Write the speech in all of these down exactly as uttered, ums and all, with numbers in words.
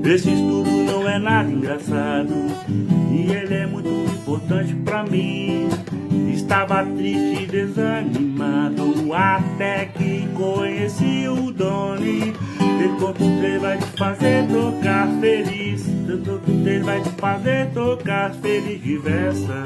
Esse estudo não é nada engraçado e ele é muito importante pra mim. Estava triste e desanimado até que conheci o Doni. três ponto três vai te fazer tocar feliz. três ponto três vai te fazer tocar feliz diversas.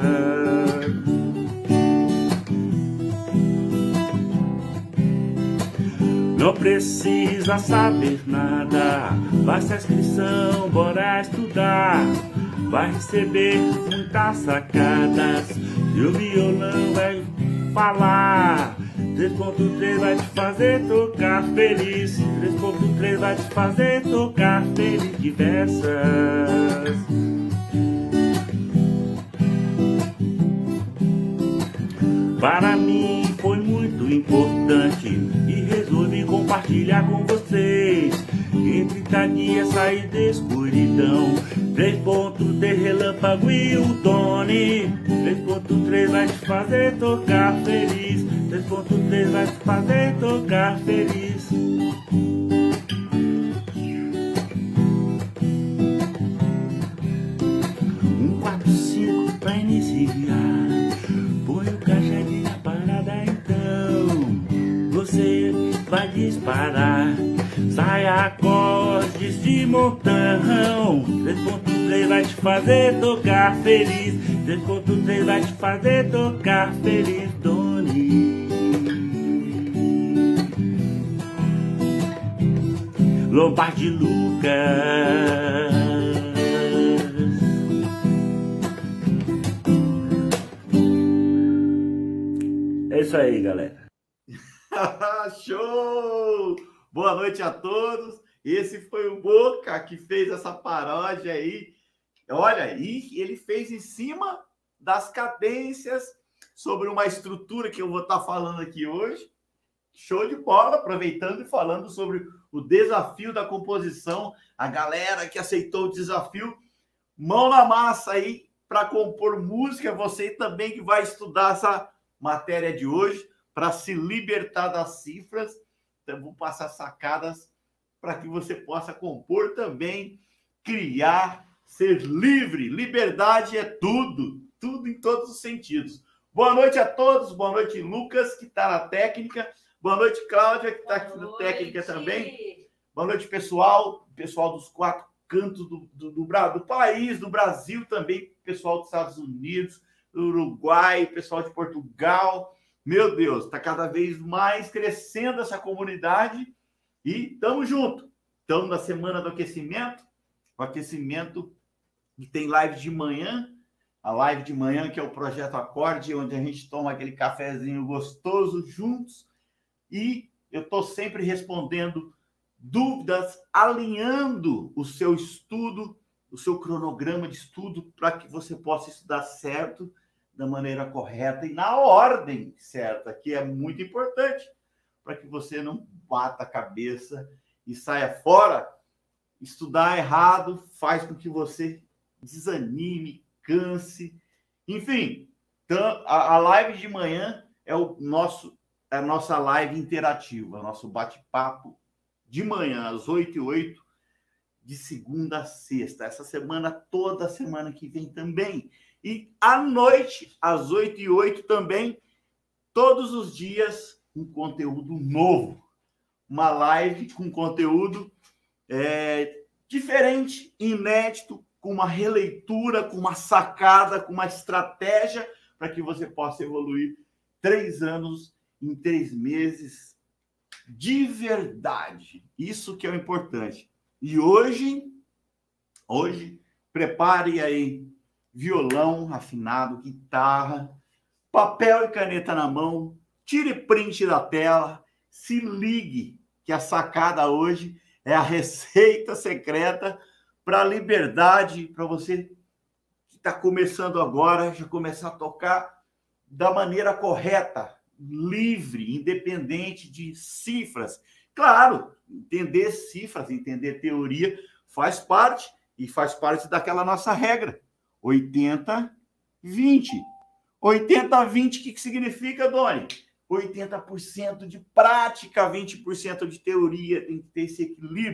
Não precisa saber nada, basta a inscrição, bora estudar. Vai receber muitas sacadas e o violão vai falar. três ponto três vai te fazer tocar feliz. três ponto três vai te fazer tocar feliz diversas. Para mim foi muito importante e resolvi compartilhar com vocês. Em trinta dias sair da escuridão. três ponto três relâmpago e o Doni. três ponto três vai te fazer tocar feliz. três ponto três vai te fazer tocar feliz. um quatro cinco pra iniciar. Põe o caixa de na parada então. Você vai disparar. Sai acordes de montão. três ponto três vai te fazer tocar feliz. três ponto três vai te fazer tocar feliz, Doni. Lombardi Lucas. É isso aí, galera. Show! Boa noite a todos. Esse foi o Boca que fez essa paródia aí. Olha, e ele fez em cima das cadências sobre uma estrutura que eu vou estar falando aqui hoje. Show de bola, aproveitando e falando sobre o desafio da composição. A galera que aceitou o desafio, mão na massa aí para compor música. Você também que vai estudar essa matéria de hoje para se libertar das cifras. Então, vou passar sacadas para que você possa compor também, criar, ser livre. Liberdade é tudo, tudo em todos os sentidos. Boa noite a todos, boa noite, Lucas, que está na técnica. Boa noite, Cláudia, que está aqui na técnica também. Boa noite, pessoal, pessoal dos quatro cantos do, do, do, do país, do Brasil também, pessoal dos Estados Unidos, do Uruguai, pessoal de Portugal. Meu Deus, está cada vez mais crescendo essa comunidade e estamos juntos. Estamos na semana do aquecimento, o aquecimento que tem live de manhã, a live de manhã que é o Projeto Acorde, onde a gente toma aquele cafezinho gostoso juntos e eu estou sempre respondendo dúvidas, alinhando o seu estudo, o seu cronograma de estudo para que você possa estudar certo, da maneira correta e na ordem certa, que é muito importante, para que você não bata a cabeça e saia fora. Estudar errado faz com que você desanime, canse. Enfim, então, a, a live de manhã é o nosso, é a nossa live interativa, nosso bate-papo de manhã, às oito e oito, de segunda a sexta. Essa semana, toda semana que vem também. E à noite, às oito e oito também, todos os dias, um conteúdo novo. Uma live com conteúdo é, diferente, inédito, com uma releitura, com uma sacada, com uma estratégia para que você possa evoluir três anos em três meses de verdade. Isso que é o importante. E hoje, hoje, prepare aí violão afinado, guitarra, papel e caneta na mão, tire print da tela, se ligue que a sacada hoje é a receita secreta para a liberdade, para você que está começando agora, já começar a tocar da maneira correta, livre, independente de cifras. Claro, entender cifras, entender teoria faz parte e faz parte daquela nossa regra. oitenta, vinte. oitenta, vinte, o que, que significa, Doni? oitenta por cento de prática, vinte por cento de teoria, tem que ter esse equilíbrio.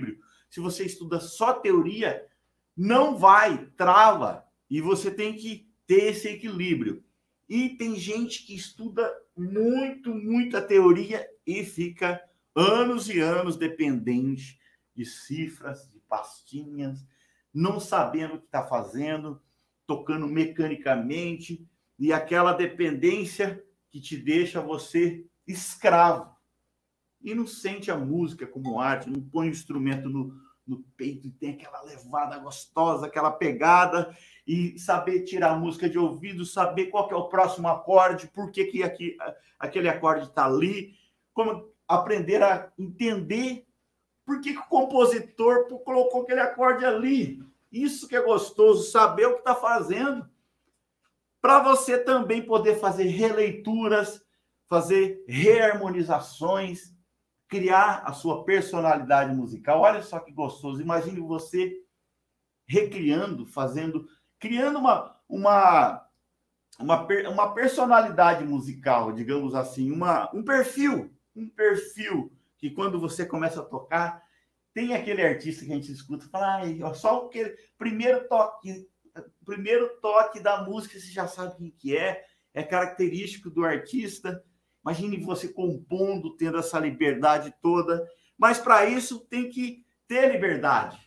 se você estuda só teoria, não vai, trava. E você tem que ter esse equilíbrio. E tem gente que estuda muito, muita teoria e fica anos e anos dependente de cifras, de pastinhas, não sabendo o que está fazendo, tocando mecanicamente, e aquela dependência que te deixa você escravo. E não sente a música como arte, não põe o instrumento no, no peito e tem aquela levada gostosa, aquela pegada, e saber tirar a música de ouvido, saber qual que é o próximo acorde, por que, que aqui, aquele acorde está ali, como aprender a entender por que, que o compositor colocou aquele acorde ali. Isso que é gostoso, saber o que está fazendo, para você também poder fazer releituras, fazer reharmonizações, criar a sua personalidade musical. Olha só que gostoso. Imagine você recriando, fazendo, criando uma, uma, uma, uma personalidade musical, digamos assim, uma, um perfil, um perfil que quando você começa a tocar, tem aquele artista que a gente escuta e fala, ah, só o primeiro toque, primeiro toque da música, você já sabe quem que é, é característico do artista. Imagine você compondo, tendo essa liberdade toda, mas para isso tem que ter liberdade,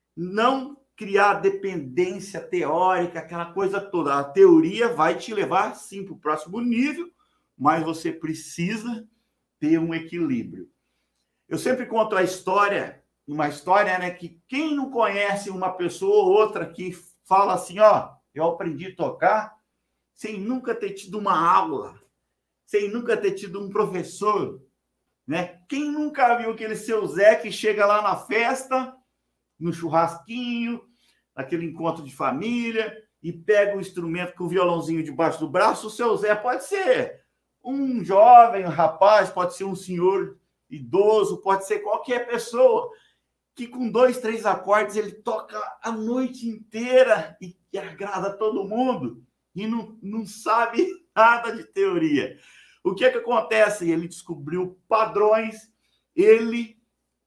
não criar dependência teórica, aquela coisa toda. A teoria vai te levar, sim, para o próximo nível, mas você precisa ter um equilíbrio. Eu sempre conto a história, uma história, né, que quem não conhece uma pessoa ou outra que fala assim, ó, eu aprendi a tocar sem nunca ter tido uma aula, sem nunca ter tido um professor, né? Quem nunca viu aquele seu Zé que chega lá na festa, no churrasquinho, naquele encontro de família, e pega o instrumento com o violãozinho debaixo do braço? O seu Zé pode ser um jovem, um rapaz, pode ser um senhor idoso, pode ser qualquer pessoa, que com dois, três acordes ele toca a noite inteira e, e agrada todo mundo, e não, não sabe nada de teoria. O que é que acontece? Ele descobriu padrões, ele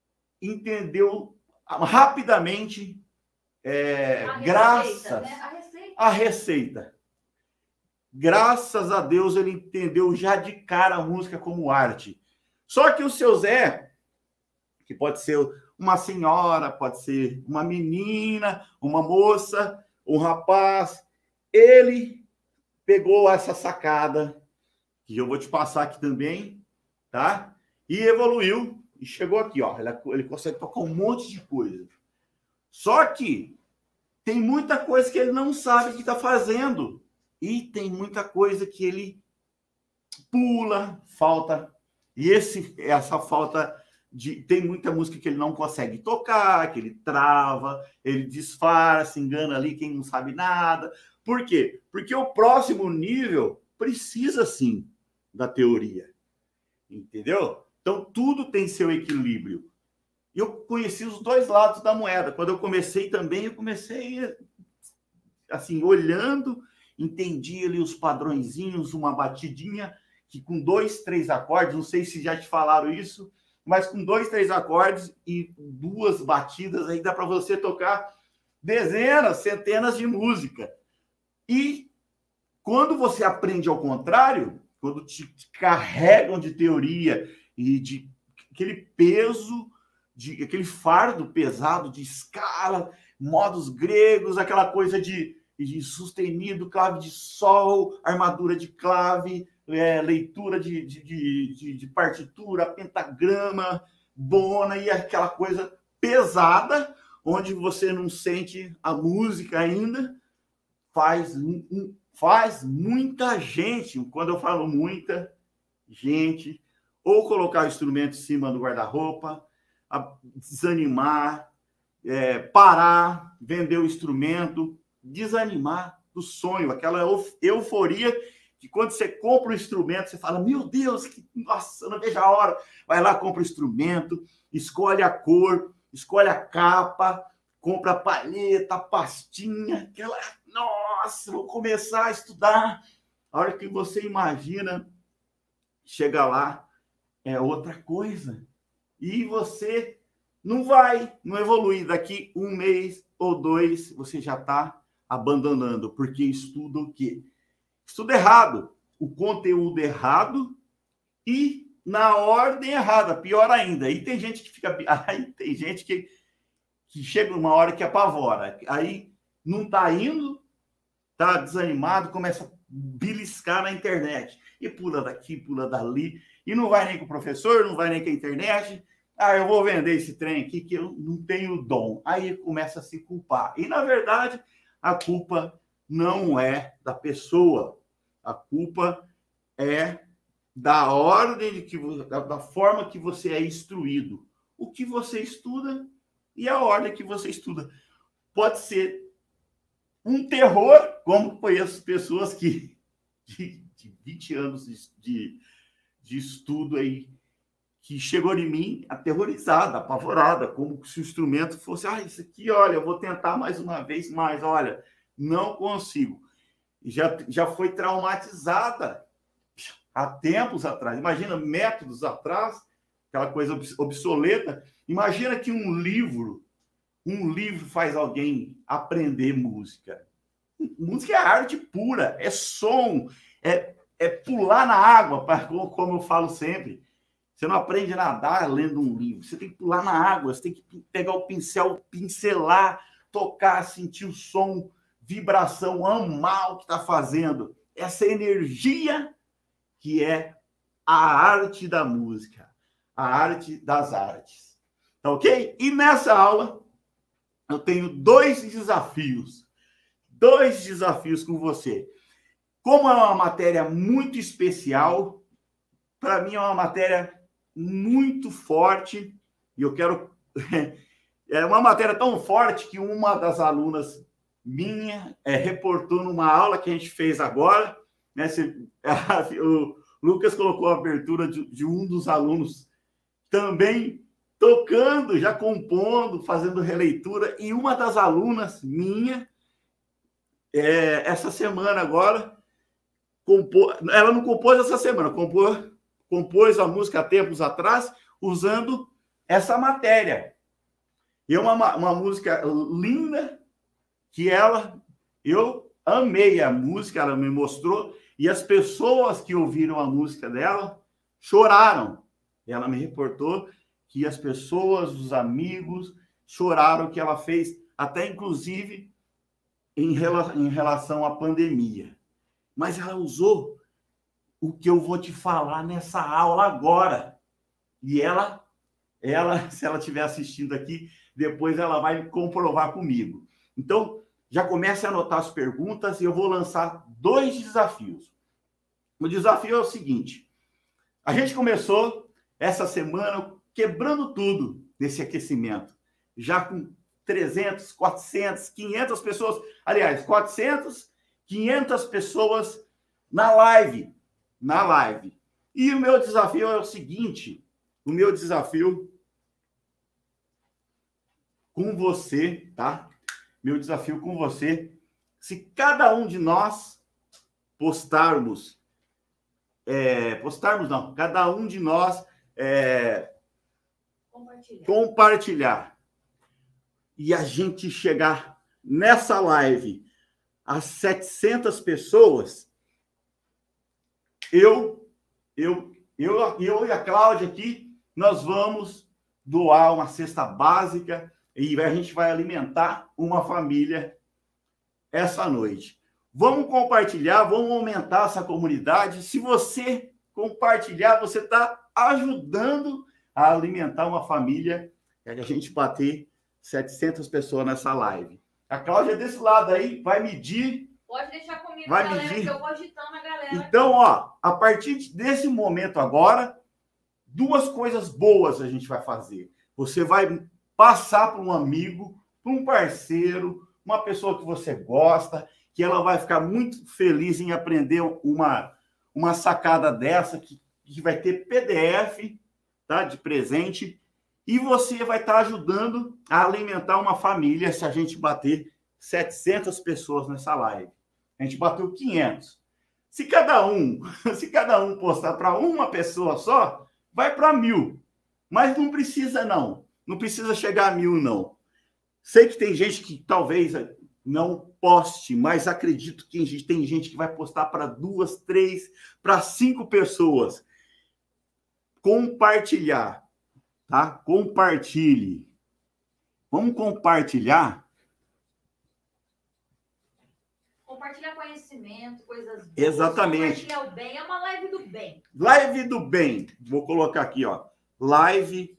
entendeu rapidamente, é, a graças receita, né? a, receita. a receita. Graças a Deus ele entendeu já de cara a música como arte. Só que o seu Zé, que pode ser uma senhora, pode ser uma menina, uma moça, um rapaz, ele pegou essa sacada, que eu vou te passar aqui também, tá? E evoluiu, e chegou aqui, ó. Ele, ele consegue tocar um monte de coisa. Só que tem muita coisa que ele não sabe que está fazendo. E tem muita coisa que ele pula, falta. E esse, essa falta de... Tem muita música que ele não consegue tocar, que ele trava, ele disfarça, engana ali quem não sabe nada. Por quê? Porque o próximo nível precisa, sim, da teoria. Entendeu? Então, tudo tem seu equilíbrio. Eu conheci os dois lados da moeda. Quando eu comecei também, eu comecei, assim, olhando, entendi ali os padrõezinhos, uma batidinha, que com dois, três acordes, não sei se já te falaram isso, mas com dois, três acordes e duas batidas, aí dá para você tocar dezenas, centenas de música. E quando você aprende ao contrário, quando te carregam de teoria e de aquele peso, de aquele fardo pesado de escala, modos gregos, aquela coisa de, de sustenido, clave de sol, armadura de clave, é, leitura de, de, de, de partitura, pentagrama, bona, e aquela coisa pesada, onde você não sente a música ainda, faz, faz muita gente, quando eu falo muita gente, ou colocar o instrumento em cima do guarda-roupa, desanimar, é, parar, vender o instrumento, desanimar do sonho, aquela euforia que quando você compra o instrumento, você fala, meu Deus, que, nossa, eu não vejo a hora. Vai lá, compra o instrumento, escolhe a cor, escolhe a capa, compra a palheta, a pastinha, aquela, nossa, vou começar a estudar. A hora que você imagina, chega lá, é outra coisa. E você não vai, não evolui. Daqui um mês ou dois, você já está abandonando, porque estuda o quê? Estuda errado, o conteúdo errado e na ordem errada, pior ainda. Aí tem gente que fica... Aí tem gente que, que chega uma hora que apavora. Aí não está indo, está desanimado, começa a beliscar na internet. E pula daqui, pula dali. E não vai nem com o professor, não vai nem com a internet. Ah, eu vou vender esse trem aqui que eu não tenho dom. Aí começa a se culpar. E, na verdade, a culpa não é da pessoa. A culpa é da ordem, de que, da, da forma que você é instruído. O que você estuda e a ordem que você estuda. Pode ser um terror, como conheço pessoas que de, de vinte anos de, de estudo aí, que chegou em mim aterrorizada, apavorada, como se o instrumento fosse, ah, isso aqui, olha, eu vou tentar mais uma vez, mas olha, não consigo. Já, já foi traumatizada há tempos atrás. Imagina, métodos atrás, aquela coisa obsoleta. Imagina que um livro, um livro faz alguém aprender música. Música é arte pura, é som, é, é pular na água, como eu falo sempre. Você não aprende a nadar lendo um livro. Você tem que pular na água, você tem que pegar o pincel, pincelar, tocar, sentir o som, vibração, amar o que está fazendo. Essa energia que é a arte da música, a arte das artes. Tá ok? E nessa aula, eu tenho dois desafios. Dois desafios com você. Como é uma matéria muito especial, para mim é uma matéria muito forte, e eu quero... É uma matéria tão forte que uma das alunas minha é, reportou numa aula que a gente fez agora, né? Se, a, o Lucas colocou a abertura de, de um dos alunos também tocando, já compondo, fazendo releitura, e uma das alunas minha, é, essa semana agora, compô, ela não compôs essa semana, compôs, compôs a música há tempos atrás, usando essa matéria. E é uma, uma música linda, que ela, eu amei a música, ela me mostrou, e as pessoas que ouviram a música dela choraram. Ela me reportou que as pessoas, os amigos, choraram que ela fez, até inclusive em, rela, em relação à pandemia. Mas ela usou o que eu vou te falar nessa aula agora. E ela, ela, se ela estiver assistindo aqui, depois ela vai comprovar comigo. Então, já comece a anotar as perguntas e eu vou lançar dois desafios. O desafio é o seguinte: a gente começou essa semana quebrando tudo nesse aquecimento, já com trezentas, quatrocentas, quinhentas pessoas, aliás, quatrocentas, quinhentas pessoas na live, na live. E o meu desafio é o seguinte, o meu desafio com você, tá? Meu desafio com você, se cada um de nós postarmos, é, postarmos não, cada um de nós é, compartilhar. compartilhar e a gente chegar nessa live a setecentas pessoas, eu, eu, eu, eu e a Cláudia aqui, nós vamos doar uma cesta básica e a gente vai alimentar uma família essa noite. Vamos compartilhar, vamos aumentar essa comunidade. Se você compartilhar, você está ajudando a alimentar uma família e a gente bater setecentas pessoas nessa live. A Cláudia desse lado aí vai medir. Pode deixar comigo, vai galera, medir. que eu vou agitando a galera. Então, ó, a partir desse momento agora, duas coisas boas a gente vai fazer. Você vai passar para um amigo, para um parceiro, uma pessoa que você gosta, que ela vai ficar muito feliz em aprender uma, uma sacada dessa, que, que vai ter P D F, tá, de presente, e você vai estar ajudando a alimentar uma família se a gente bater setecentas pessoas nessa live. A gente bateu quinhentos. Se cada um, se cada um postar para uma pessoa só, vai para mil. Mas não precisa, não. Não precisa chegar a mil, não. Sei que tem gente que talvez não poste, mas acredito que tem gente que vai postar para duas, três, para cinco pessoas. Compartilhar, tá? Compartilhe. Vamos compartilhar. Compartilhar conhecimento, coisas boas. Exatamente. Compartilhar o bem. É uma live do bem. Live do bem. Vou colocar aqui, ó. Live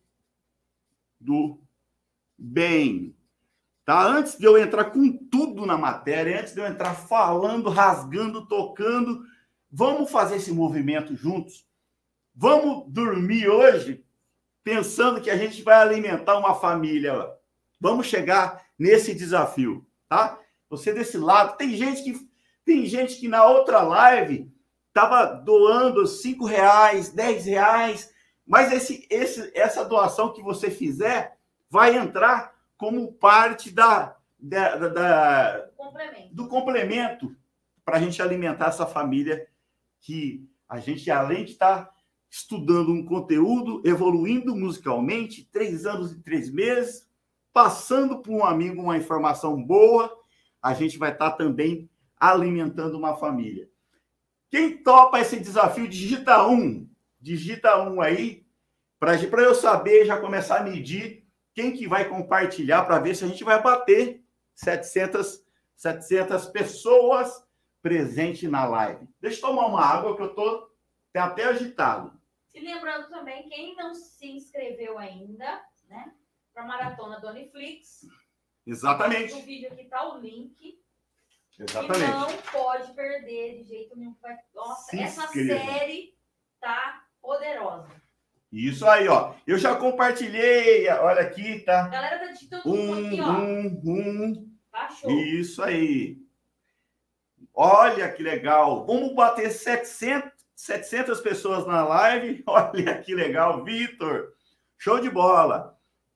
do bem. Tá? Antes de eu entrar com tudo na matéria, antes de eu entrar falando, rasgando, tocando, vamos fazer esse movimento juntos. Vamos dormir hoje pensando que a gente vai alimentar uma família. Vamos chegar nesse desafio, tá? Você desse lado, tem gente que tem gente que na outra live estava doando cinco reais, dez reais, mas esse, esse, essa doação que você fizer vai entrar como parte da, da, da, da complemento. do complemento para a gente alimentar essa família que a gente, além de estar estudando um conteúdo, evoluindo musicalmente, três anos e três meses, passando para um amigo uma informação boa, a gente vai estar também alimentando uma família. Quem topa esse desafio, digita um. Digita um aí, para eu saber, já começar a medir quem que vai compartilhar, para ver se a gente vai bater setecentas, setecentas pessoas presentes na live. Deixa eu tomar uma água, que eu estou até agitado. E lembrando também, quem não se inscreveu ainda, né, para a Maratona do Oniflix. Exatamente. No vídeo aqui está o link. Exatamente. E não pode perder de jeito nenhum. Nossa, se essa inscreva. série tá poderosa. Isso aí, ó. Eu já compartilhei. Olha aqui, tá? A galera tá digitando um, tudo aqui, ó. Um, um. Tá show. Isso aí. Olha que legal. Vamos bater setecentas, setecentas pessoas na live. Olha que legal, Vitor. Show de bola.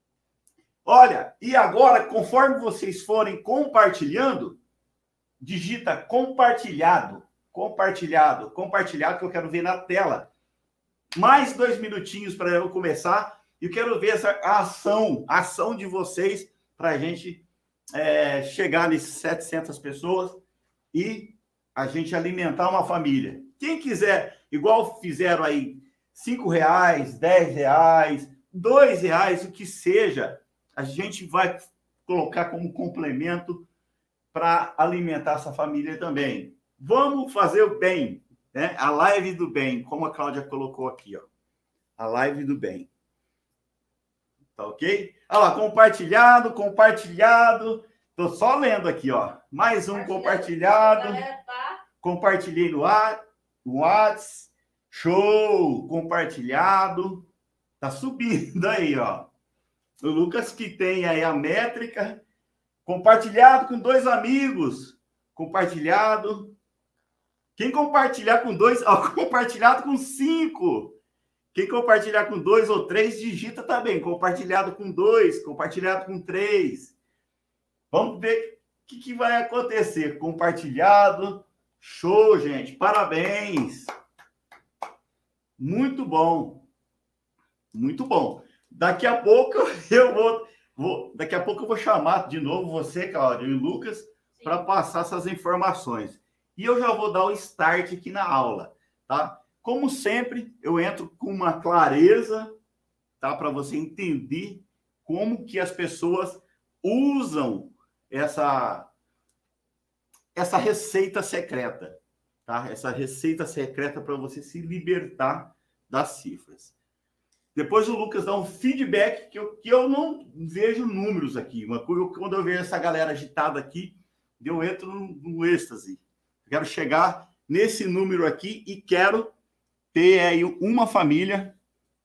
Olha, e agora, conforme vocês forem compartilhando, digita compartilhado, compartilhado, compartilhado, que eu quero ver na tela. Mais dois minutinhos para eu começar. E eu quero ver essa ação, a ação de vocês para a gente é, chegar nessas setecentas pessoas e a gente alimentar uma família. Quem quiser, igual fizeram aí, cinco reais, dez reais, dois reais, o que seja, a gente vai colocar como complemento para alimentar essa família também. Vamos fazer o bem, né? A live do bem, como a Cláudia colocou aqui, ó. A live do bem. Tá ok? Olha lá, compartilhado, compartilhado. Tô só lendo aqui, ó. Mais um compartilhado. Tá... Compartilhei no WhatsApp. Show! Compartilhado. Tá subindo aí, ó. O Lucas que tem aí a métrica. Compartilhado com dois amigos. Compartilhado. Quem compartilhar com dois... Ó, compartilhado com cinco. Quem compartilhar com dois ou três, digita também. Compartilhado com dois, compartilhado com três. Vamos ver o que, que vai acontecer. Compartilhado. Show, gente. Parabéns. Muito bom. Muito bom. Daqui a pouco eu vou... vou daqui a pouco eu vou chamar de novo você, Cláudia, e o Lucas, para passar essas informações. E eu já vou dar o start aqui na aula, tá? Como sempre, eu entro com uma clareza, tá? Para você entender como que as pessoas usam essa, essa receita secreta, tá? Essa receita secreta para você se libertar das cifras. Depois o Lucas dá um feedback que eu, que eu não vejo números aqui. Uma coisa, quando eu vejo essa galera agitada aqui, eu entro no, no êxtase. Eu quero chegar nesse número aqui e quero ter aí uma família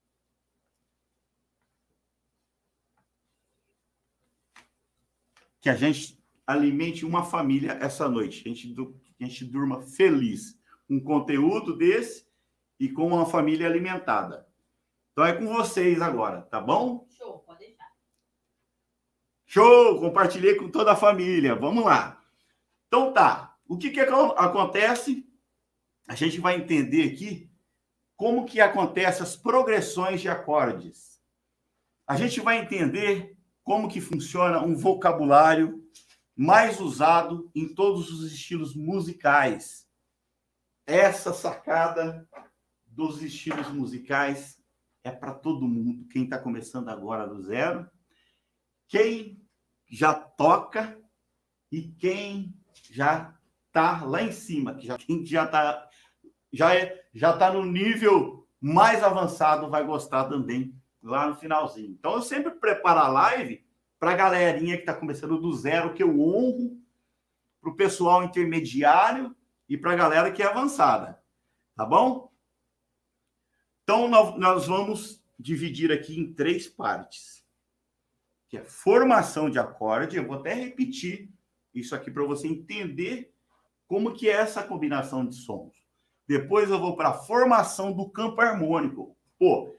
que a gente alimente uma família essa noite. A gente, a gente durma feliz com um conteúdo desse e com uma família alimentada. Então é com vocês agora, tá bom? Show, pode deixar. Show! Compartilhei com toda a família. Vamos lá. Então tá. O que que acontece? A gente vai entender aqui como que acontecem as progressões de acordes. a gente vai entender como que funciona um vocabulário mais usado em todos os estilos musicais. Essa sacada dos estilos musicais é para todo mundo. Quem está começando agora do zero, quem já toca e quem já está lá em cima, que já, quem já está já é, já tá no nível mais avançado, vai gostar também lá no finalzinho. Então, eu sempre preparo a live para a galerinha que está começando do zero, que eu honro, para o pessoal intermediário e para a galera que é avançada. Tá bom? Então, nós vamos dividir aqui em três partes. Que é formação de acorde. Eu vou até repetir isso aqui para você entender como que é essa combinação de sons. Depois eu vou para a formação do campo harmônico. Pô,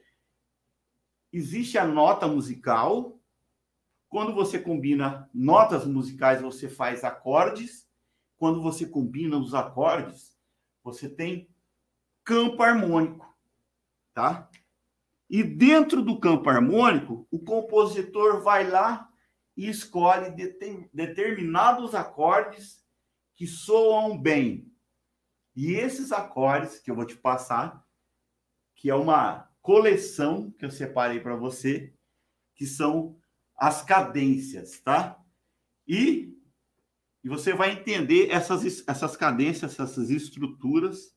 existe a nota musical. Quando você combina notas musicais, você faz acordes. Quando você combina os acordes, você tem campo harmônico, tá? E dentro do campo harmônico, o compositor vai lá e escolhe determinados acordes que soam bem. E esses acordes que eu vou te passar, que é uma coleção que eu separei para você, que são as cadências, tá? E, e você vai entender essas, essas cadências, essas estruturas,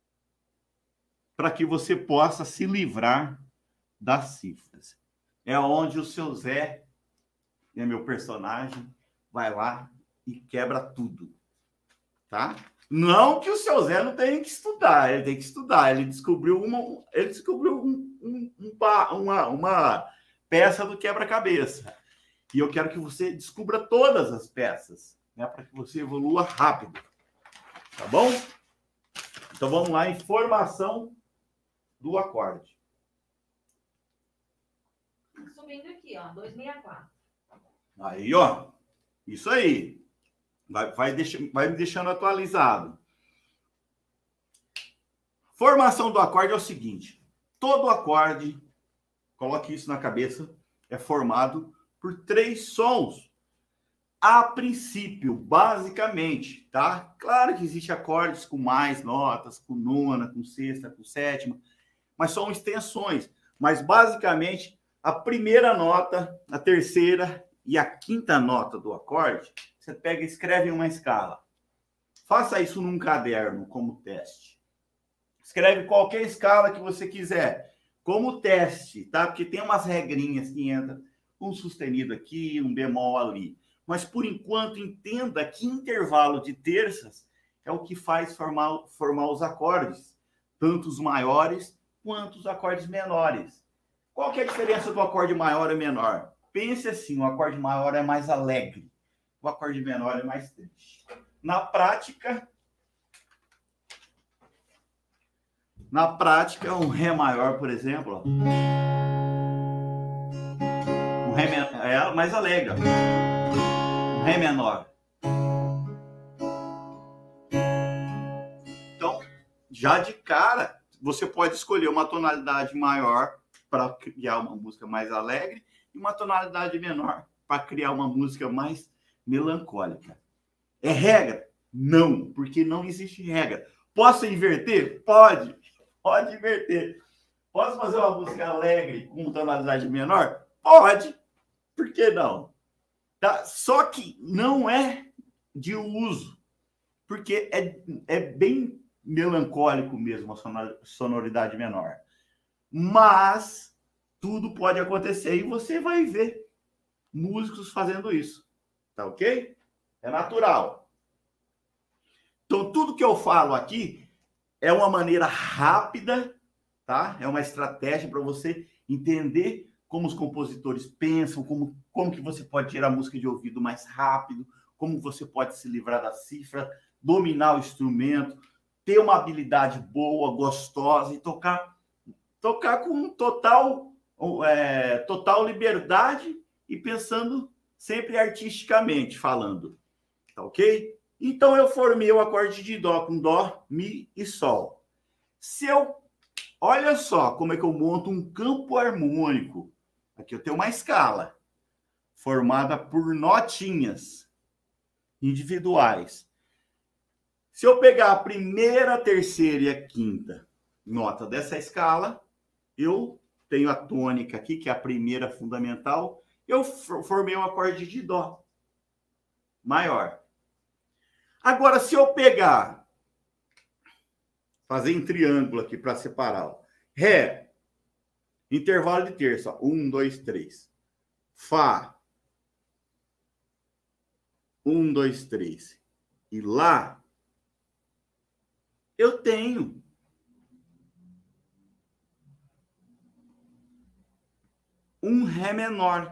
para que você possa se livrar das cifras. É onde o seu Zé, é meu personagem, vai lá e quebra tudo, tá? Não que o seu Zé não tenha que estudar, ele tem que estudar. Ele descobriu uma, ele descobriu um, um, um, uma, uma peça do quebra-cabeça. E eu quero que você descubra todas as peças, né, para que você evolua rápido. Tá bom? Então vamos lá em formação do acorde. Subindo aqui, ó, duzentos e sessenta e quatro. Aí, ó. Isso aí. Vai, vai, deixa, vai me deixando atualizado. Formação do acorde é o seguinte. Todo acorde, coloque isso na cabeça, é formado por três sons. A princípio, basicamente, tá? Claro que existem acordes com mais notas, com nona, com sexta, com sétima, mas são extensões. Mas, basicamente, a primeira nota, a terceira e a quinta nota do acorde, você pega e escreve em uma escala. Faça isso num caderno como teste. Escreve qualquer escala que você quiser, como teste, tá? Porque tem umas regrinhas que entram, um sustenido aqui, um bemol ali. Mas, por enquanto, entenda que intervalo de terças é o que faz formar, formar os acordes, tanto os maiores quanto os acordes menores. Qual que é a diferença do acorde maior e menor? Pense assim, o acorde maior é mais alegre, o acorde menor é mais triste. Na prática, na prática, um Ré maior, por exemplo, ó, um Ré é mais alegre, ó. Um Ré menor. Então, já de cara, você pode escolher uma tonalidade maior para criar uma música mais alegre e uma tonalidade menor para criar uma música mais melancólica. É regra? Não, porque não existe regra. Posso inverter? Pode. Pode inverter. Posso fazer uma música alegre com tonalidade menor? Pode. Por que não? Tá? Só que não é de uso, porque é, é bem melancólico mesmo a sonoridade menor. Mas tudo pode acontecer e você vai ver músicos fazendo isso. Tá ok? É natural. Então, tudo que eu falo aqui é uma maneira rápida, tá? É uma estratégia para você entender como os compositores pensam, como, como que você pode tirar a música de ouvido mais rápido, como você pode se livrar da cifra, dominar o instrumento, ter uma habilidade boa, gostosa e tocar, tocar com total, é, total liberdade e pensando sempre artisticamente falando, tá ok? Então, eu formei o acorde de Dó com Dó, Mi e Sol. Se eu... Olha só como é que eu monto um campo harmônico. Aqui eu tenho uma escala formada por notinhas individuais. Se eu pegar a primeira, a terceira e a quinta nota dessa escala, eu tenho a tônica aqui, que é a primeira fundamental, eu formei um acorde de dó maior. Agora, se eu pegar, fazer em triângulo aqui para separar, ó, Ré, intervalo de terça, ó, um, dois, três. Fá, um, dois, três. E Lá, eu tenho um Ré menor.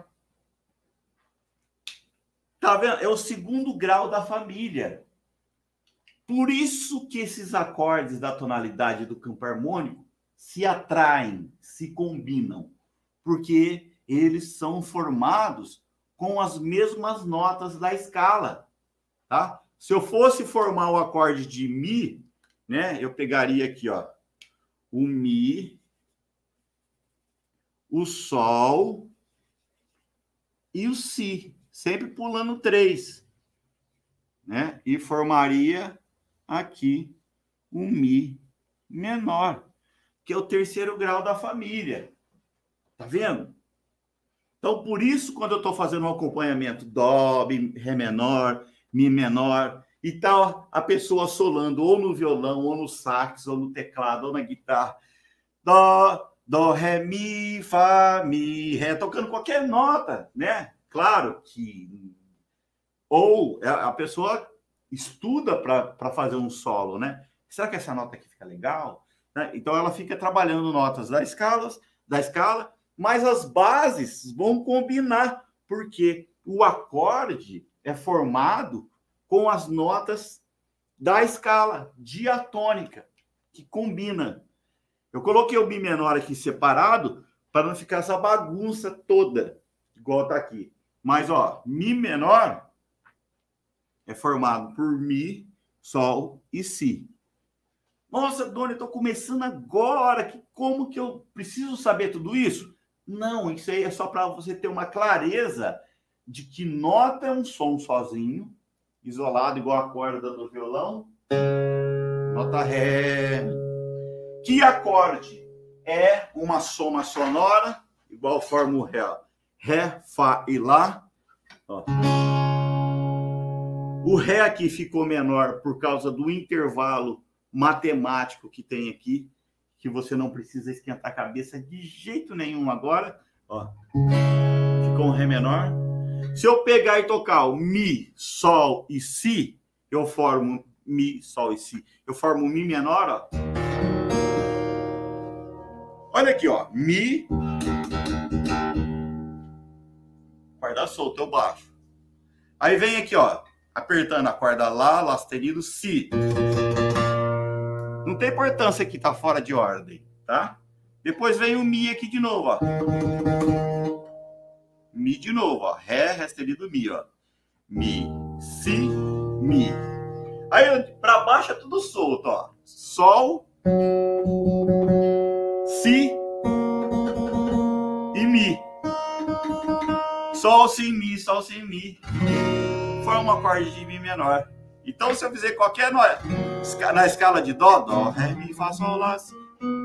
Tá vendo? É o segundo grau da família. Por isso que esses acordes da tonalidade do campo harmônico se atraem, se combinam, porque eles são formados com as mesmas notas da escala, tá? Se eu fosse formar o acorde de Mi, né, eu pegaria aqui, ó, o Mi, o Sol e o Si, sempre pulando três, né? E formaria aqui um Mi menor, que é o terceiro grau da família. Tá vendo? Então, por isso, quando eu estou fazendo um acompanhamento Dó, Ré menor, Mi menor, e tal, a pessoa solando ou no violão, ou no sax, ou no teclado, ou na guitarra, Dó, Dó, Ré, Mi, Fá, Mi, Ré, tocando qualquer nota, né? Claro que... Ou a pessoa estuda para fazer um solo, né? Será que essa nota aqui fica legal? Né? Então, ela fica trabalhando notas da escala, da escala, mas as bases vão combinar, porque o acorde é formado com as notas da escala diatônica, que combina. Eu coloquei o Mi menor aqui separado para não ficar essa bagunça toda, igual está aqui. Mas, ó, Mi menor é formado por Mi, Sol e Si. Nossa, Dona, eu estou começando agora. Que, como que eu preciso saber tudo isso? Não, isso aí é só para você ter uma clareza de que nota é um som sozinho, isolado, igual a corda do violão. Nota Ré. Que acorde é uma soma sonora, igual forma o Ré. Ré, Fá e Lá. Ó. O Ré aqui ficou menor por causa do intervalo matemático que tem aqui, que você não precisa esquentar a cabeça de jeito nenhum agora. Ó. Ficou um Ré menor. Se eu pegar e tocar o Mi, Sol e Si, eu formo Mi, Sol e Si. Eu formo o Mi menor, ó. Olha aqui, ó. Mi. Corda solta, eu baixo. Aí vem aqui, ó. Apertando a corda Lá, Lá sustenido, Si. Não tem importância que tá fora de ordem, tá? Depois vem o Mi aqui de novo, ó. Mi de novo, ó. Ré, Ré sustenido, Mi, ó. Mi, Si, Mi. Aí pra baixo é tudo solto, ó. Sol, Si e Mi. Sol, Si, Mi, Sol, Si, Mi. Forma um acorde de Mi menor. Então, se eu fizer qualquer nota na escala de Dó, Dó, Ré, Mi, Fá, Sol, Lá, Si,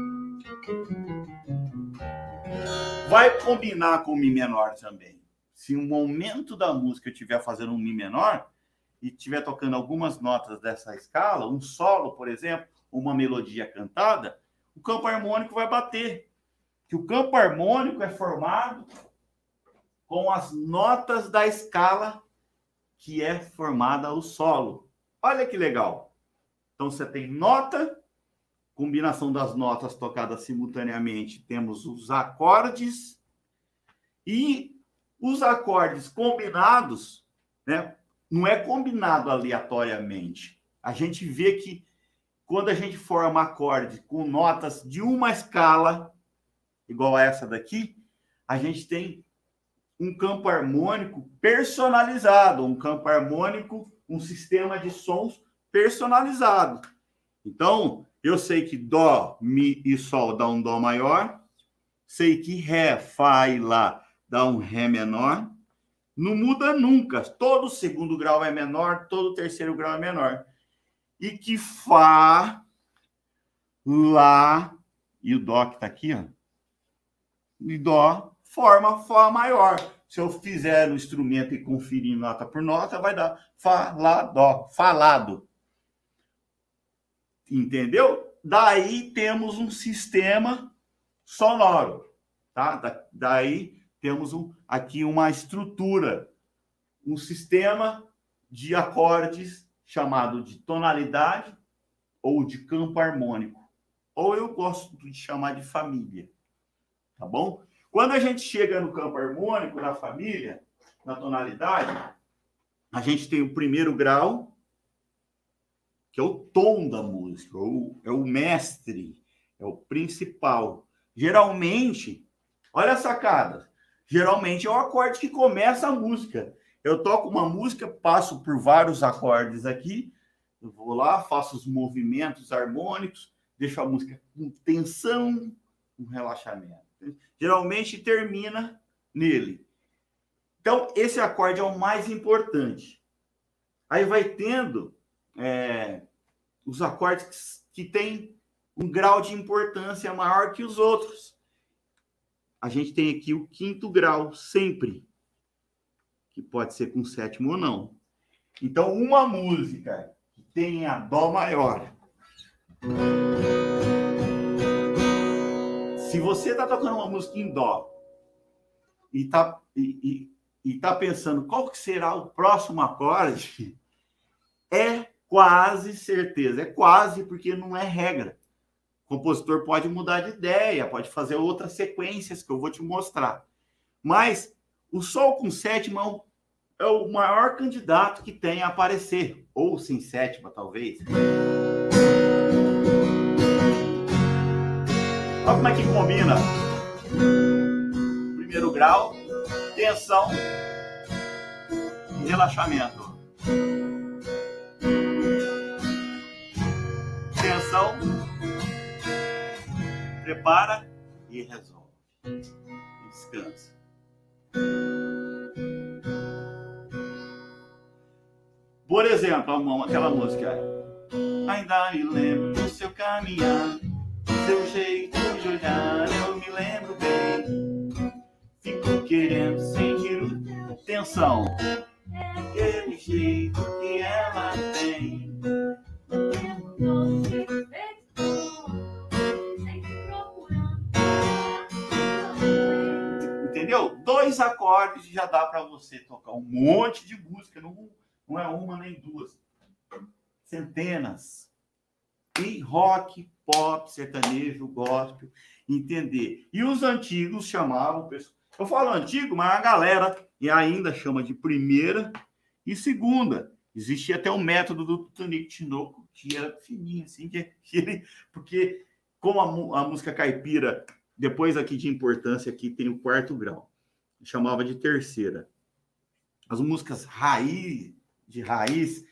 vai combinar com o Mi menor também. Se um momento da música eu estiver fazendo um Mi menor e estiver tocando algumas notas dessa escala, um solo, por exemplo, uma melodia cantada, o campo harmônico vai bater. Que o campo harmônico é formado com as notas da escala que é formada o solo. Olha que legal. Então, você tem nota, combinação das notas tocadas simultaneamente, temos os acordes e os acordes combinados, né? Não é combinado aleatoriamente. A gente vê que quando a gente forma acorde com notas de uma escala, igual a essa daqui, a gente tem um campo harmônico personalizado, um campo harmônico, um sistema de sons personalizado. Então, eu sei que Dó, Mi e Sol dá um Dó maior, sei que Ré, Fá e Lá dá um Ré menor. Não muda nunca. Todo segundo grau é menor, todo terceiro grau é menor. E que Fá, Lá, e o Dó que está aqui, ó, e Dó forma Fá maior. Se eu fizer no instrumento e conferir nota por nota, vai dar Fá, Lá, Dó, falado. Entendeu? Daí temos um sistema sonoro, tá? Da, daí temos um, aqui uma estrutura, um sistema de acordes chamado de tonalidade ou de campo harmônico. Ou eu gosto de chamar de família, tá bom? Quando a gente chega no campo harmônico, na família, na tonalidade, a gente tem o primeiro grau, que é o tom da música, ou é o mestre, é o principal. Geralmente, olha a sacada, geralmente é o acorde que começa a música. Eu toco uma música, passo por vários acordes aqui, eu vou lá, faço os movimentos harmônicos, deixo a música com tensão, com relaxamento. Geralmente termina nele. Então, esse acorde é o mais importante. Aí vai tendo é, os acordes que, que têm um grau de importância maior que os outros. A gente tem aqui o quinto grau, sempre. Que pode ser com sétimo ou não. Então, uma música que tenha Dó maior. Se você está tocando uma música em Dó e está e, e, e tá pensando qual que será o próximo acorde, é quase certeza. É quase porque não é regra. O compositor pode mudar de ideia, pode fazer outras sequências que eu vou te mostrar. Mas o Sol com sétima é o maior candidato que tem a aparecer. Ou sem sétima, talvez. Olha como é que combina. Primeiro grau, tensão e relaxamento. Tensão, prepara e resolve. E descansa. Por exemplo, aquela música. Ainda me lembro do seu caminhar, seu jeito de olhar, eu me lembro bem. Fico querendo sentir o tensão, aquele jeito que ela tem. Entendeu? Dois acordes já dá para você tocar um monte de música, não, não é uma nem duas, centenas. E rock, pop, sertanejo, gospel, entender. E os antigos chamavam, eu falo antigo, mas a galera ainda chama de primeira e segunda. Existia até um método do Tonico Tinoco, que era fininho, assim, que, que ele, porque como a, a música caipira, depois aqui de importância, aqui tem o quarto grau, chamava de terceira. As músicas raiz, de raiz,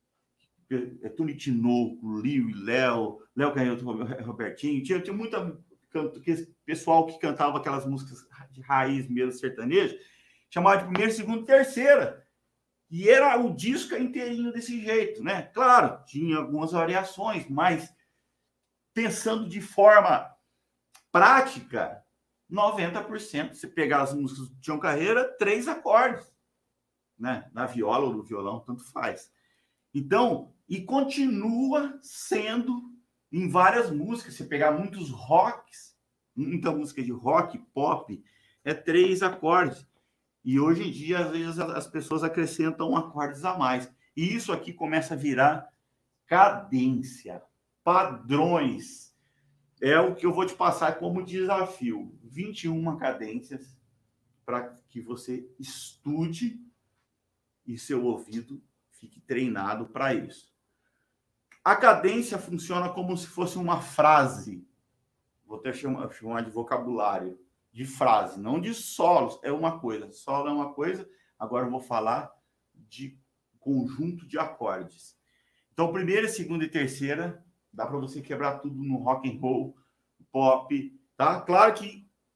é Tonico Tinoco, Liu e Léo, Léo Canhoto, Robertinho, tinha, tinha muita pessoal que cantava aquelas músicas de raiz mesmo, sertanejo, chamava de primeira, segunda e terceira. E era o disco inteirinho desse jeito, né? Claro, tinha algumas variações, mas pensando de forma prática, noventa por cento, você pegar as músicas do Tião Carreira, três acordes, né? Na viola ou no violão, tanto faz. Então, e continua sendo em várias músicas. Você pegar muitos rocks, muita música de rock, pop, é três acordes. E hoje em dia, às vezes, as pessoas acrescentam acordes a mais. E isso aqui começa a virar cadência, padrões. É o que eu vou te passar como desafio. vinte e uma cadências para que você estude e seu ouvido fique treinado para isso. A cadência funciona como se fosse uma frase. Vou até chamar, chamar de vocabulário. De frase, não de solos, é uma coisa. Solo é uma coisa, agora eu vou falar de conjunto de acordes. Então, primeira, segunda e terceira, dá para você quebrar tudo no rock and roll, pop, tá? Claro que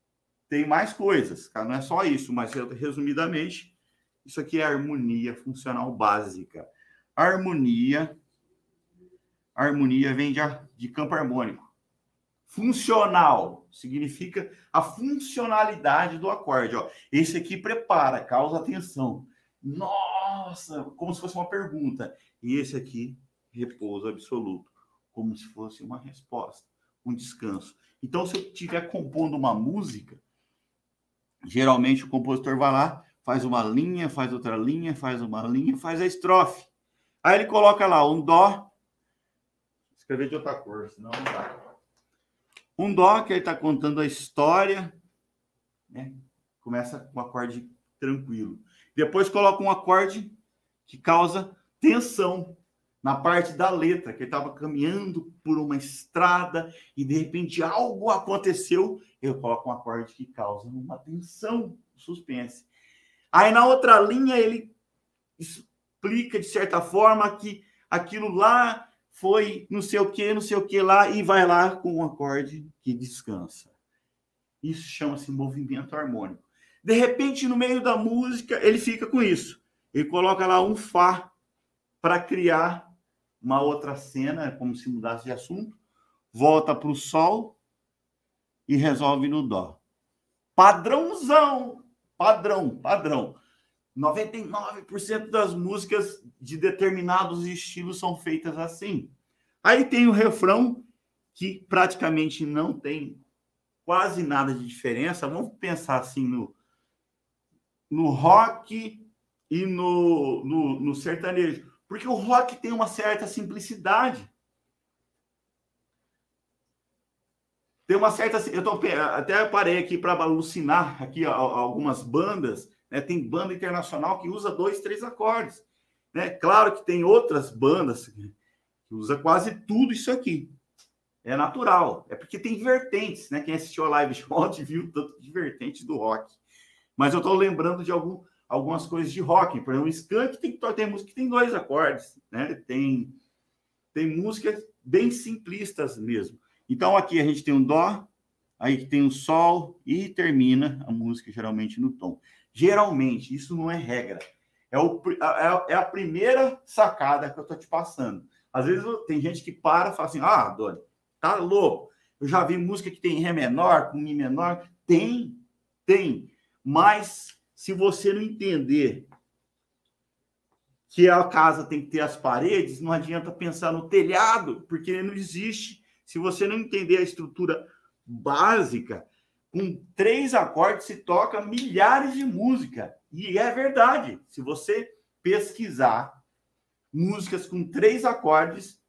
tem mais coisas, cara, não é só isso, mas resumidamente, isso aqui é harmonia funcional básica. Harmonia, harmonia vem de, de campo harmônico. Funcional significa a funcionalidade do acorde. Ó. Esse aqui prepara, causa atenção. Nossa, como se fosse uma pergunta. E esse aqui, repouso absoluto, como se fosse uma resposta, um descanso. Então, se eu estiver compondo uma música, geralmente o compositor vai lá, faz uma linha, faz outra linha, faz uma linha, faz a estrofe. Aí ele coloca lá um dó. Vou escrever de outra cor, senão não dá. Um dó, que ele está contando a história, né? Começa com um acorde tranquilo. Depois coloca um acorde que causa tensão na parte da letra, que ele estava caminhando por uma estrada e, de repente, algo aconteceu. Eu coloco um acorde que causa uma tensão, suspense. Aí, na outra linha, ele explica, de certa forma, que aquilo lá foi não sei o que, não sei o que lá, e vai lá com um acorde que descansa. Isso chama-se movimento harmônico. De repente, no meio da música, ele fica com isso. Ele coloca lá um Fá para criar uma outra cena, como se mudasse de assunto, volta para o Sol e resolve no Dó. Padrãozão! Padrão, padrão. noventa e nove por cento das músicas de determinados estilos são feitas assim. Aí tem o refrão, que praticamente não tem quase nada de diferença. Vamos pensar assim no, no rock e no, no, no sertanejo. Porque o rock tem uma certa simplicidade. Tem uma certa... Eu tô, até parei aqui para alucinar aqui algumas bandas. Né? Tem banda internacional que usa dois, três acordes. Né? Claro que tem outras bandas que usa quase tudo isso aqui. É natural. É porque tem vertentes. Né? Quem assistiu a live de ontem viu tanto de vertentes do rock. Mas eu estou lembrando de algum, algumas coisas de rock. Por exemplo, o Skank tem, tem música que tem dois acordes. Né? Tem, tem músicas bem simplistas mesmo. Então, aqui a gente tem um Dó, aí tem um Sol e termina a música geralmente no tom. Geralmente, isso não é regra. É, o, é, é a primeira sacada que eu estou te passando. Às vezes tem gente que para e fala assim, ah, Doni, tá louco. Eu já vi música que tem Ré menor, com Mi menor. Tem, tem. Mas se você não entender que a casa tem que ter as paredes, não adianta pensar no telhado, porque não existe. Se você não entender a estrutura básica, com três acordes se toca milhares de músicas. E é verdade. Se você pesquisar músicas com três acordes,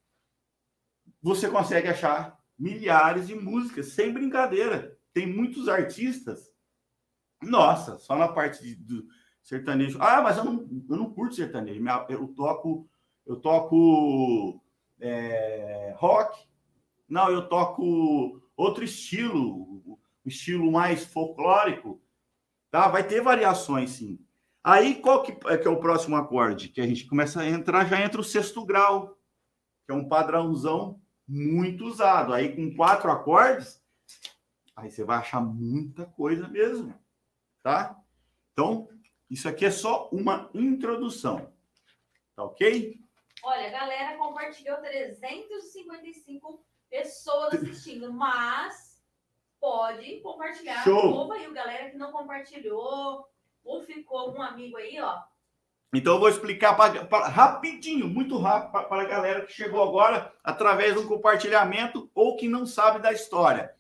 você consegue achar milhares de músicas, sem brincadeira. Tem muitos artistas. Nossa, só na parte de, do sertanejo. Ah, mas eu não, eu não curto sertanejo. Eu toco, eu toco é, rock. Não, eu toco outro estilo, o estilo mais folclórico, tá? Vai ter variações, sim. Aí, qual que é, que é o próximo acorde? Que a gente começa a entrar, já entra o sexto grau, que é um padrãozão muito usado. Aí, com quatro acordes, aí você vai achar muita coisa mesmo, tá? Então, isso aqui é só uma introdução, tá ok? Olha, a galera compartilhou trezentos e cinquenta e cinco pessoas assistindo, mas pode compartilhar. Show. Novo aí, o galera que não compartilhou, ou ficou algum amigo aí, ó. Então eu vou explicar pra, pra, rapidinho, muito rápido, para a galera que chegou agora através do compartilhamento ou que não sabe da história.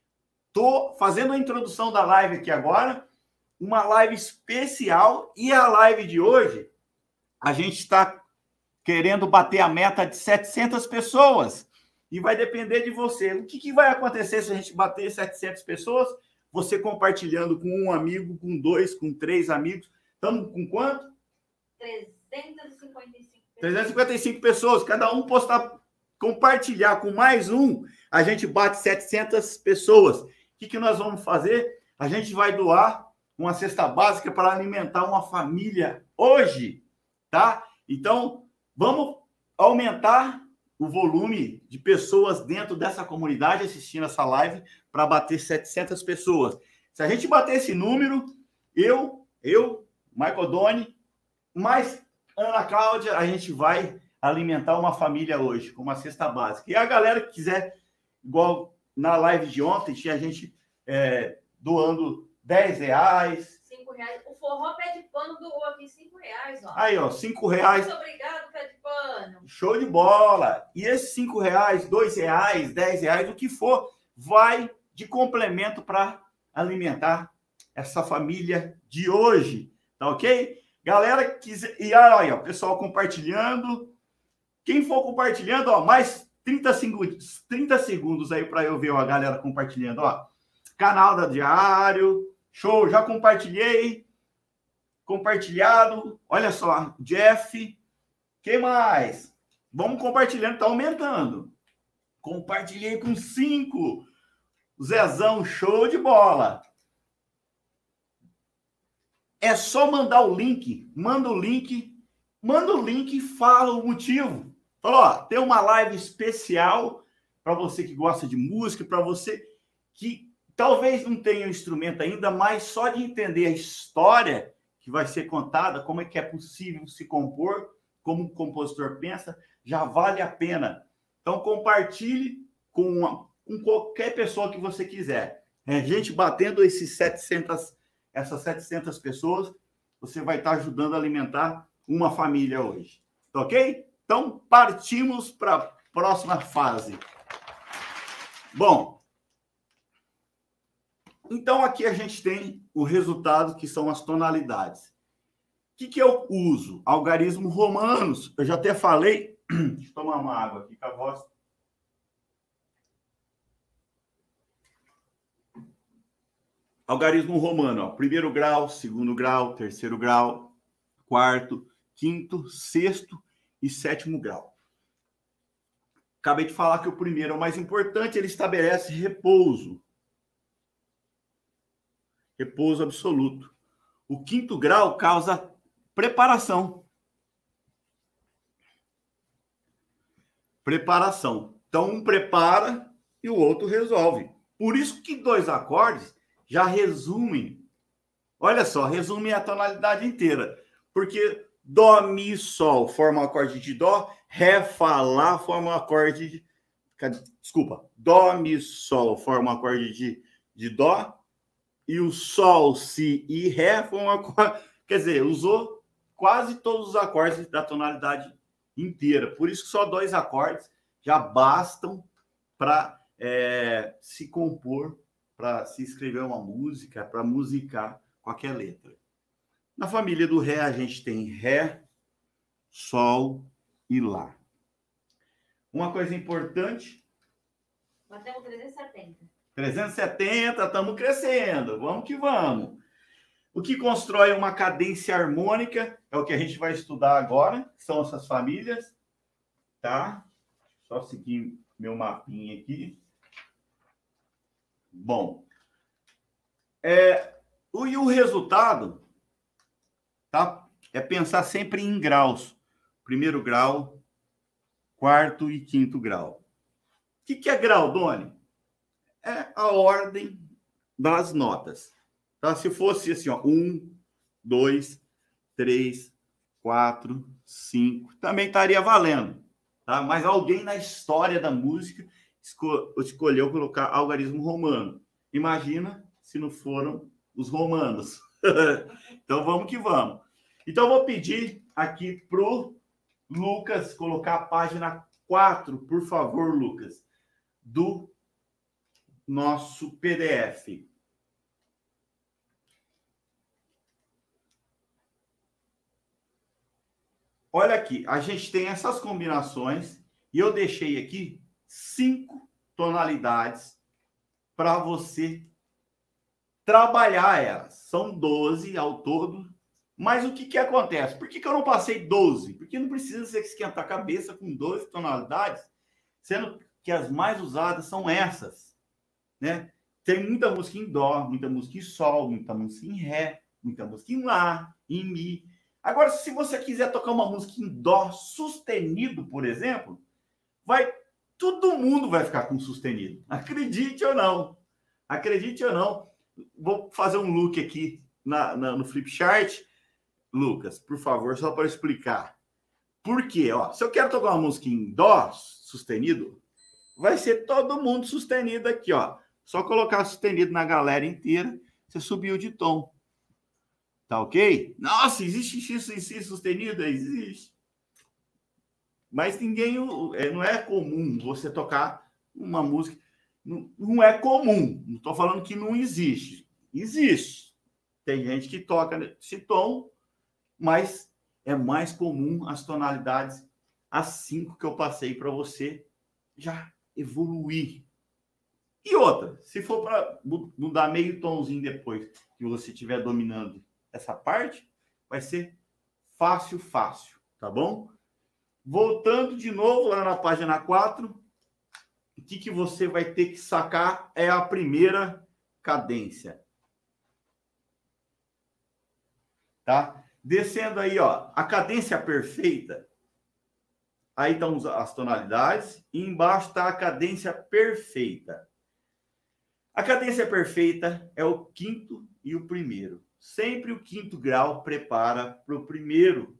Tô fazendo a introdução da live aqui agora, uma live especial, e a live de hoje a gente está querendo bater a meta de setecentas pessoas. E vai depender de você. O que, que vai acontecer se a gente bater setecentas pessoas? Você compartilhando com um amigo, com dois, com três amigos. Estamos com quanto? trezentos e cinquenta e cinco pessoas. trezentas e cinquenta e cinco pessoas. Cada um postar, compartilhar com mais um, a gente bate setecentas pessoas. O que, que nós vamos fazer? A gente vai doar uma cesta básica para alimentar uma família hoje, tá? Então, vamos aumentar o volume de pessoas dentro dessa comunidade assistindo essa live para bater setecentas pessoas. Se a gente bater esse número, eu, eu, Michael Doni, mais Ana Cláudia, a gente vai alimentar uma família hoje com uma cesta básica. E a galera que quiser, igual na live de ontem, tinha gente é, doando dez reais. cinco reais. O forró pé de pano doou aqui cinco reais, ó. Aí, ó, cinco reais. Muito obrigado, pé de pano. Show de bola. E esses cinco reais, dois reais, dez reais, o que for, vai de complemento para alimentar essa família de hoje. Tá ok? Galera, quiser... e aí, ó, pessoal compartilhando. Quem for compartilhando, ó, mais trinta segundos, trinta segundos aí para eu ver ó, a galera compartilhando, ó. Canal da Diário. Show, já compartilhei. Compartilhado. Olha só, Jeff. Quem mais? Vamos compartilhando, tá aumentando. Compartilhei com cinco. Zezão, show de bola. É só mandar o link. Manda o link. Manda o link e fala o motivo. Fala, ó, tem uma live especial para você que gosta de música, para você que talvez não tenha um instrumento ainda, mas só de entender a história que vai ser contada, como é que é possível se compor, como o compositor pensa, já vale a pena. Então, compartilhe com, uma, com qualquer pessoa que você quiser. É, gente batendo esses setecentas, essas setecentas pessoas, você vai estar ajudando a alimentar uma família hoje. Tá ok? Então, partimos para a próxima fase. Bom, então aqui a gente tem o resultado, que são as tonalidades. O que, que eu uso? Algarismo romanos. Eu já até falei. Deixa eu tomar uma água aqui com a voz. Algarismo romano, ó. Primeiro grau, segundo grau, terceiro grau, quarto, quinto, sexto e sétimo grau. Acabei de falar que o primeiro é o mais importante, ele estabelece repouso. Repouso absoluto. O quinto grau causa preparação. Preparação. Então, um prepara e o outro resolve. Por isso que dois acordes já resumem. Olha só, resumem a tonalidade inteira. Porque Dó, Mi, Sol forma um acorde de Dó, Ré, Fá, Lá forma um acorde de... Desculpa. Dó, Mi, Sol forma um acorde de, de Dó, e o Sol, Si e Ré formam um acorde... Quer dizer, usou quase todos os acordes da tonalidade inteira. Por isso que só dois acordes já bastam para é, se compor, para se escrever uma música, para musicar qualquer letra. Na família do Ré, a gente tem Ré, Sol e Lá. Uma coisa importante... Batemos trezentos e setenta. trezentos e setenta, estamos crescendo. Vamos que vamos. O que constrói uma cadência harmônica é o que a gente vai estudar agora, que são essas famílias. Tá? Só seguir meu mapinha aqui. Bom, é, o, e o resultado, tá? É pensar sempre em graus. Primeiro grau, quarto e quinto grau. O que, que é grau, Doni? É a ordem das notas. Tá? Se fosse assim, ó, um, dois, três, quatro, cinco, também estaria valendo. Tá? Mas alguém na história da música esco escolheu colocar algarismo romano. Imagina se não foram os romanos. Então, vamos que vamos. Então, eu vou pedir aqui pro Lucas colocar a página quatro, por favor, Lucas, do nosso P D F. Olha aqui, a gente tem essas combinações e eu deixei aqui cinco tonalidades para você trabalhar elas. São doze ao todo. Mas o que, que acontece? Por que, que eu não passei doze? Porque não precisa você esquentar a cabeça com doze tonalidades, sendo que as mais usadas são essas, né? Tem muita música em Dó, muita música em Sol, muita música em Ré, muita música em Lá, em Mi. Agora, se você quiser tocar uma música em Dó sustenido, por exemplo, vai, todo mundo vai ficar com sustenido. Acredite ou não. Acredite ou não. vou fazer um look aqui na, na, no flip chart. Lucas, por favor, só para explicar. Por quê? Ó, se eu quero tocar uma música em dó sustenido, vai ser todo mundo sustenido aqui, ó. Só colocar sustenido na galera inteira, você subiu de tom. Tá ok? Nossa, existe X em si sustenido? Existe. Mas ninguém... Não é comum você tocar uma música... Não, não é comum. Não estou falando que não existe. Existe. Tem gente que toca esse tom, mas é mais comum as tonalidades, as cinco que eu passei para você já evoluir. E outra, se for para mudar meio tomzinho depois que você estiver dominando essa parte, vai ser fácil, fácil, tá bom? Voltando de novo lá na página quatro, o que, que você vai ter que sacar é a primeira cadência. Tá? Descendo aí, ó, a cadência perfeita. Aí estão as tonalidades e embaixo está a cadência perfeita. A cadência perfeita é o quinto e o primeiro. Sempre o quinto grau prepara para o primeiro.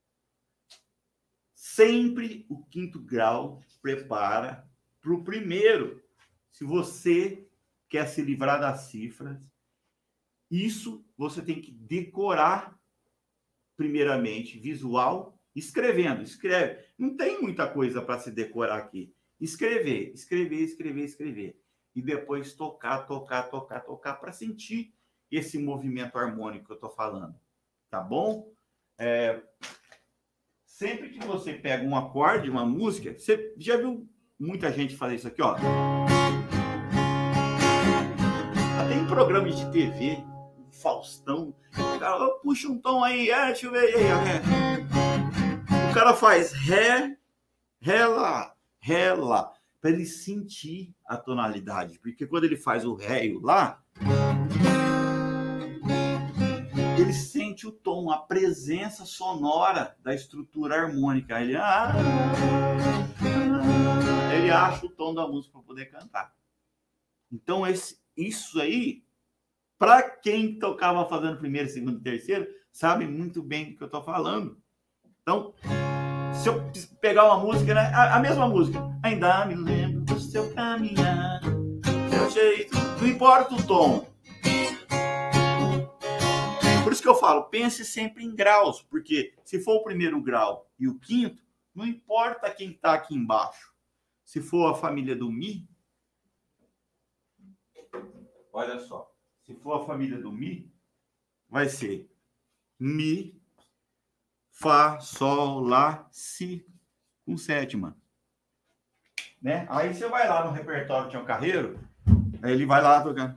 Sempre o quinto grau prepara para o primeiro. Se você quer se livrar das cifras, isso você tem que decorar primeiramente, visual, escrevendo. Escreve. Não tem muita coisa para se decorar aqui. Escrever, escrever, escrever, escrever. E depois tocar, tocar, tocar, tocar, para sentir esse movimento harmônico que eu estou falando. Tá bom? É... Sempre que você pega um acorde, uma música, você já viu muita gente fazer isso aqui, ó? Até em programas de T V, Faustão, o cara puxa um tom aí, é, deixa eu ver aí, é. O cara faz ré, ré lá, ré lá, para ele sentir a tonalidade, porque quando ele faz o ré e o lá, ele sente o tom, a presença sonora da estrutura harmônica. Ele, ah, ele acha o tom da música para poder cantar. Então, esse, isso aí, para quem tocava fazendo primeiro, segundo e terceiro, sabe muito bem do que eu estou falando. Então, se eu pegar uma música, né, a, a mesma música, ainda me lembro do seu caminhar, seu jeito, não importa o tom. Por isso que eu falo, pense sempre em graus, porque se for o primeiro grau e o quinto, não importa quem está aqui embaixo. Se for a família do Mi, olha só, se for a família do Mi, vai ser Mi, Fá, Sol, Lá, Si, com sétima. Né? Aí você vai lá no repertório do Tião Carreiro, aí ele vai lá tocando.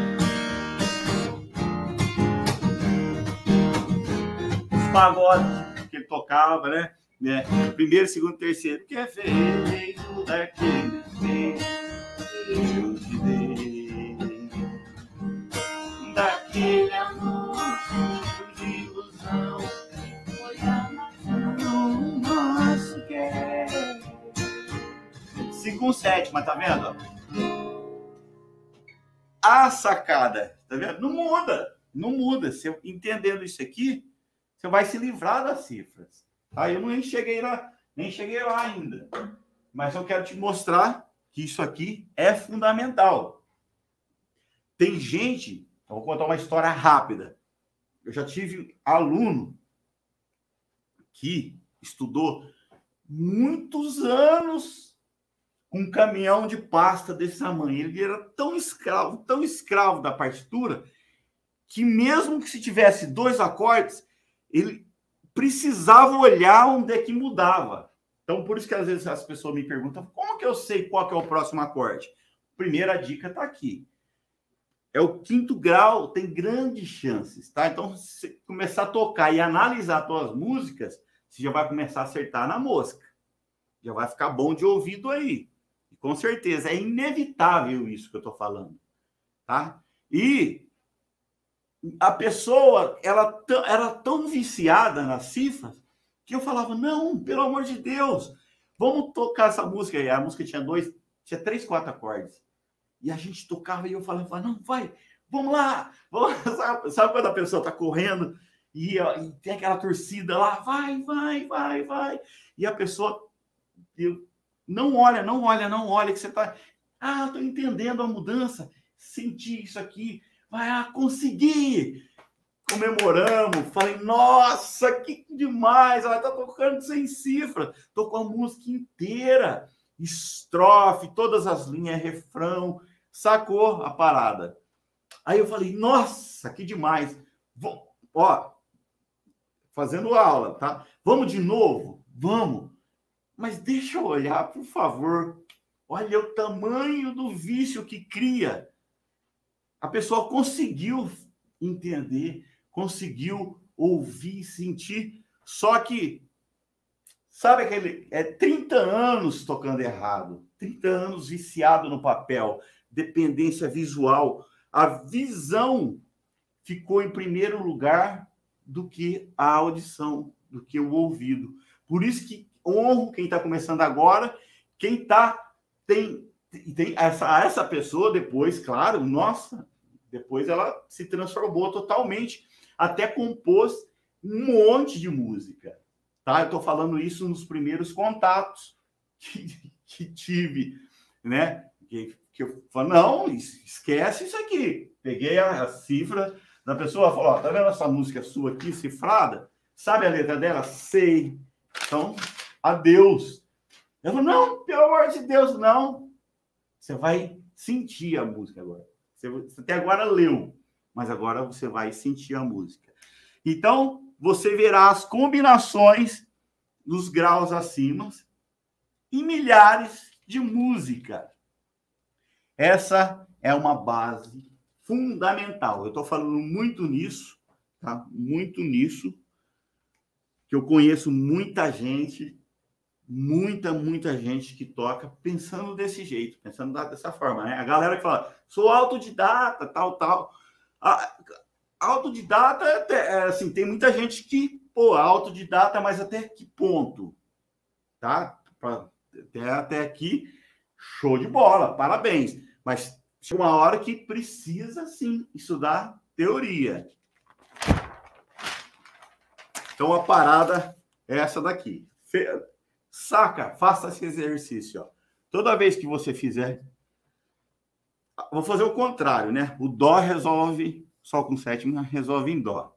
Pagode que ele tocava, né? né? Primeiro, segundo, terceiro. Que é feito daquele bem que eu te dei, daquele amor de ilusão, foi a nação nosso quer. Segundo, sétima, tá vendo? A sacada, tá vendo? Não muda, não muda. Se eu entendendo isso aqui, você vai se livrar das cifras. Tá? Eu nem cheguei lá, nem cheguei lá ainda. Mas eu quero te mostrar que isso aqui é fundamental. Tem gente, eu vou contar uma história rápida. Eu já tive aluno que estudou muitos anos com um caminhão de pasta desse tamanho. Ele era tão escravo, tão escravo da partitura, que mesmo que se tivesse dois acordes, ele precisava olhar onde é que mudava. Então, por isso que às vezes as pessoas me perguntam, como que eu sei qual que é o próximo acorde? Primeira dica está aqui. É o quinto grau, tem grandes chances, tá? Então, se você começar a tocar e analisar as suas músicas, você já vai começar a acertar na mosca. Já vai ficar bom de ouvido aí. E, com certeza, é inevitável isso que eu estou falando, tá? E a pessoa, ela era tão viciada nas cifras que eu falava, não, pelo amor de Deus, vamos tocar essa música. E a música tinha dois, tinha três, quatro acordes. E a gente tocava e eu falava, não, vai, vamos lá, vamos lá. Sabe, sabe quando a pessoa está correndo e, ó, e tem aquela torcida lá, vai, vai, vai, vai, e a pessoa eu, não olha, não olha, não olha, que você está, ah, estou entendendo a mudança, senti isso aqui, vai, ah, consegui, comemoramos, falei, nossa, que demais, ela está tocando sem cifra, tocou a música inteira, estrofe, todas as linhas, refrão, sacou a parada. Aí eu falei, nossa, que demais. Vou, ó, fazendo aula, tá? Vamos de novo? Vamos. Mas deixa eu olhar, por favor. Olha o tamanho do vício que cria. A pessoa conseguiu entender, conseguiu ouvir, sentir, só que, sabe aquele, é trinta anos tocando errado, trinta anos viciado no papel, dependência visual, a visão ficou em primeiro lugar do que a audição, do que o ouvido. Por isso que honro quem está começando agora, quem está, tem, tem essa, essa pessoa depois, claro, nossa, depois ela se transformou totalmente, até compôs um monte de música, tá? Eu estou falando isso nos primeiros contatos que, que tive, né? Que, que eu falo, não, esquece isso aqui. Peguei a, a cifra da pessoa, falou, ó, tá vendo essa música sua aqui, cifrada? Sabe a letra dela? Sei. Então, adeus. Eu falo, não, pelo amor de Deus, não. Você vai sentir a música agora. Você, você até agora leu, mas agora você vai sentir a música. Então, você verá as combinações dos graus acima em milhares de música. Essa é uma base fundamental. Eu estou falando muito nisso, tá? Muito nisso, que eu conheço muita gente, muita, muita gente que toca pensando desse jeito, pensando dessa forma, né? A galera que fala, sou autodidata, tal, tal. A, autodidata, é, assim, tem muita gente que, pô, autodidata, mas até que ponto? Tá? Pra, até, até aqui, show de bola, parabéns. Mas chega uma hora que precisa, sim, estudar teoria. Então, a parada é essa daqui. Saca? Faça esse exercício, ó. Toda vez que você fizer... Vou fazer o contrário, né? O dó resolve... Sol com sétima resolve em dó.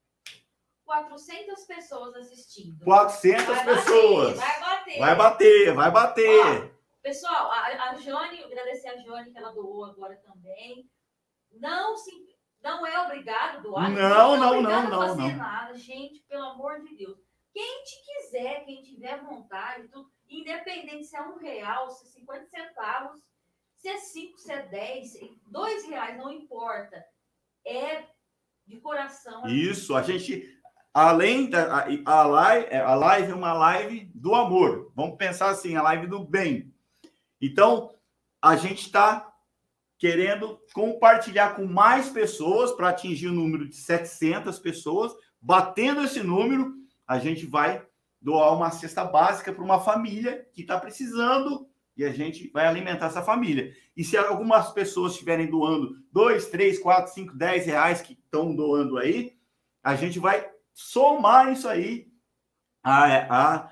quatrocentas pessoas assistindo. quatrocentas vai pessoas. Bater, vai bater. Vai bater, vai bater. Ó, pessoal, a, a Jone, agradecer a Jone que ela doou agora também. Não, se, não é obrigado a doar. Não, não, não, não, não. Não, não. nada, gente, pelo amor de Deus. Quem te quiser, quem tiver vontade, tudo, independente se é um real, se é cinquenta centavos, se é cinco, se é dez, dois reais, não importa. É de coração. Isso, a gente, além da a live, a live é uma live do amor. Vamos pensar assim, a live do bem. Então, a gente está querendo compartilhar com mais pessoas para atingir o número de setecentas pessoas. Batendo esse número, a gente vai doar uma cesta básica para uma família que está precisando e a gente vai alimentar essa família. E se algumas pessoas estiverem doando dois, três, quatro, cinco, dez reais que estão doando aí, a gente vai somar isso aí. A, a,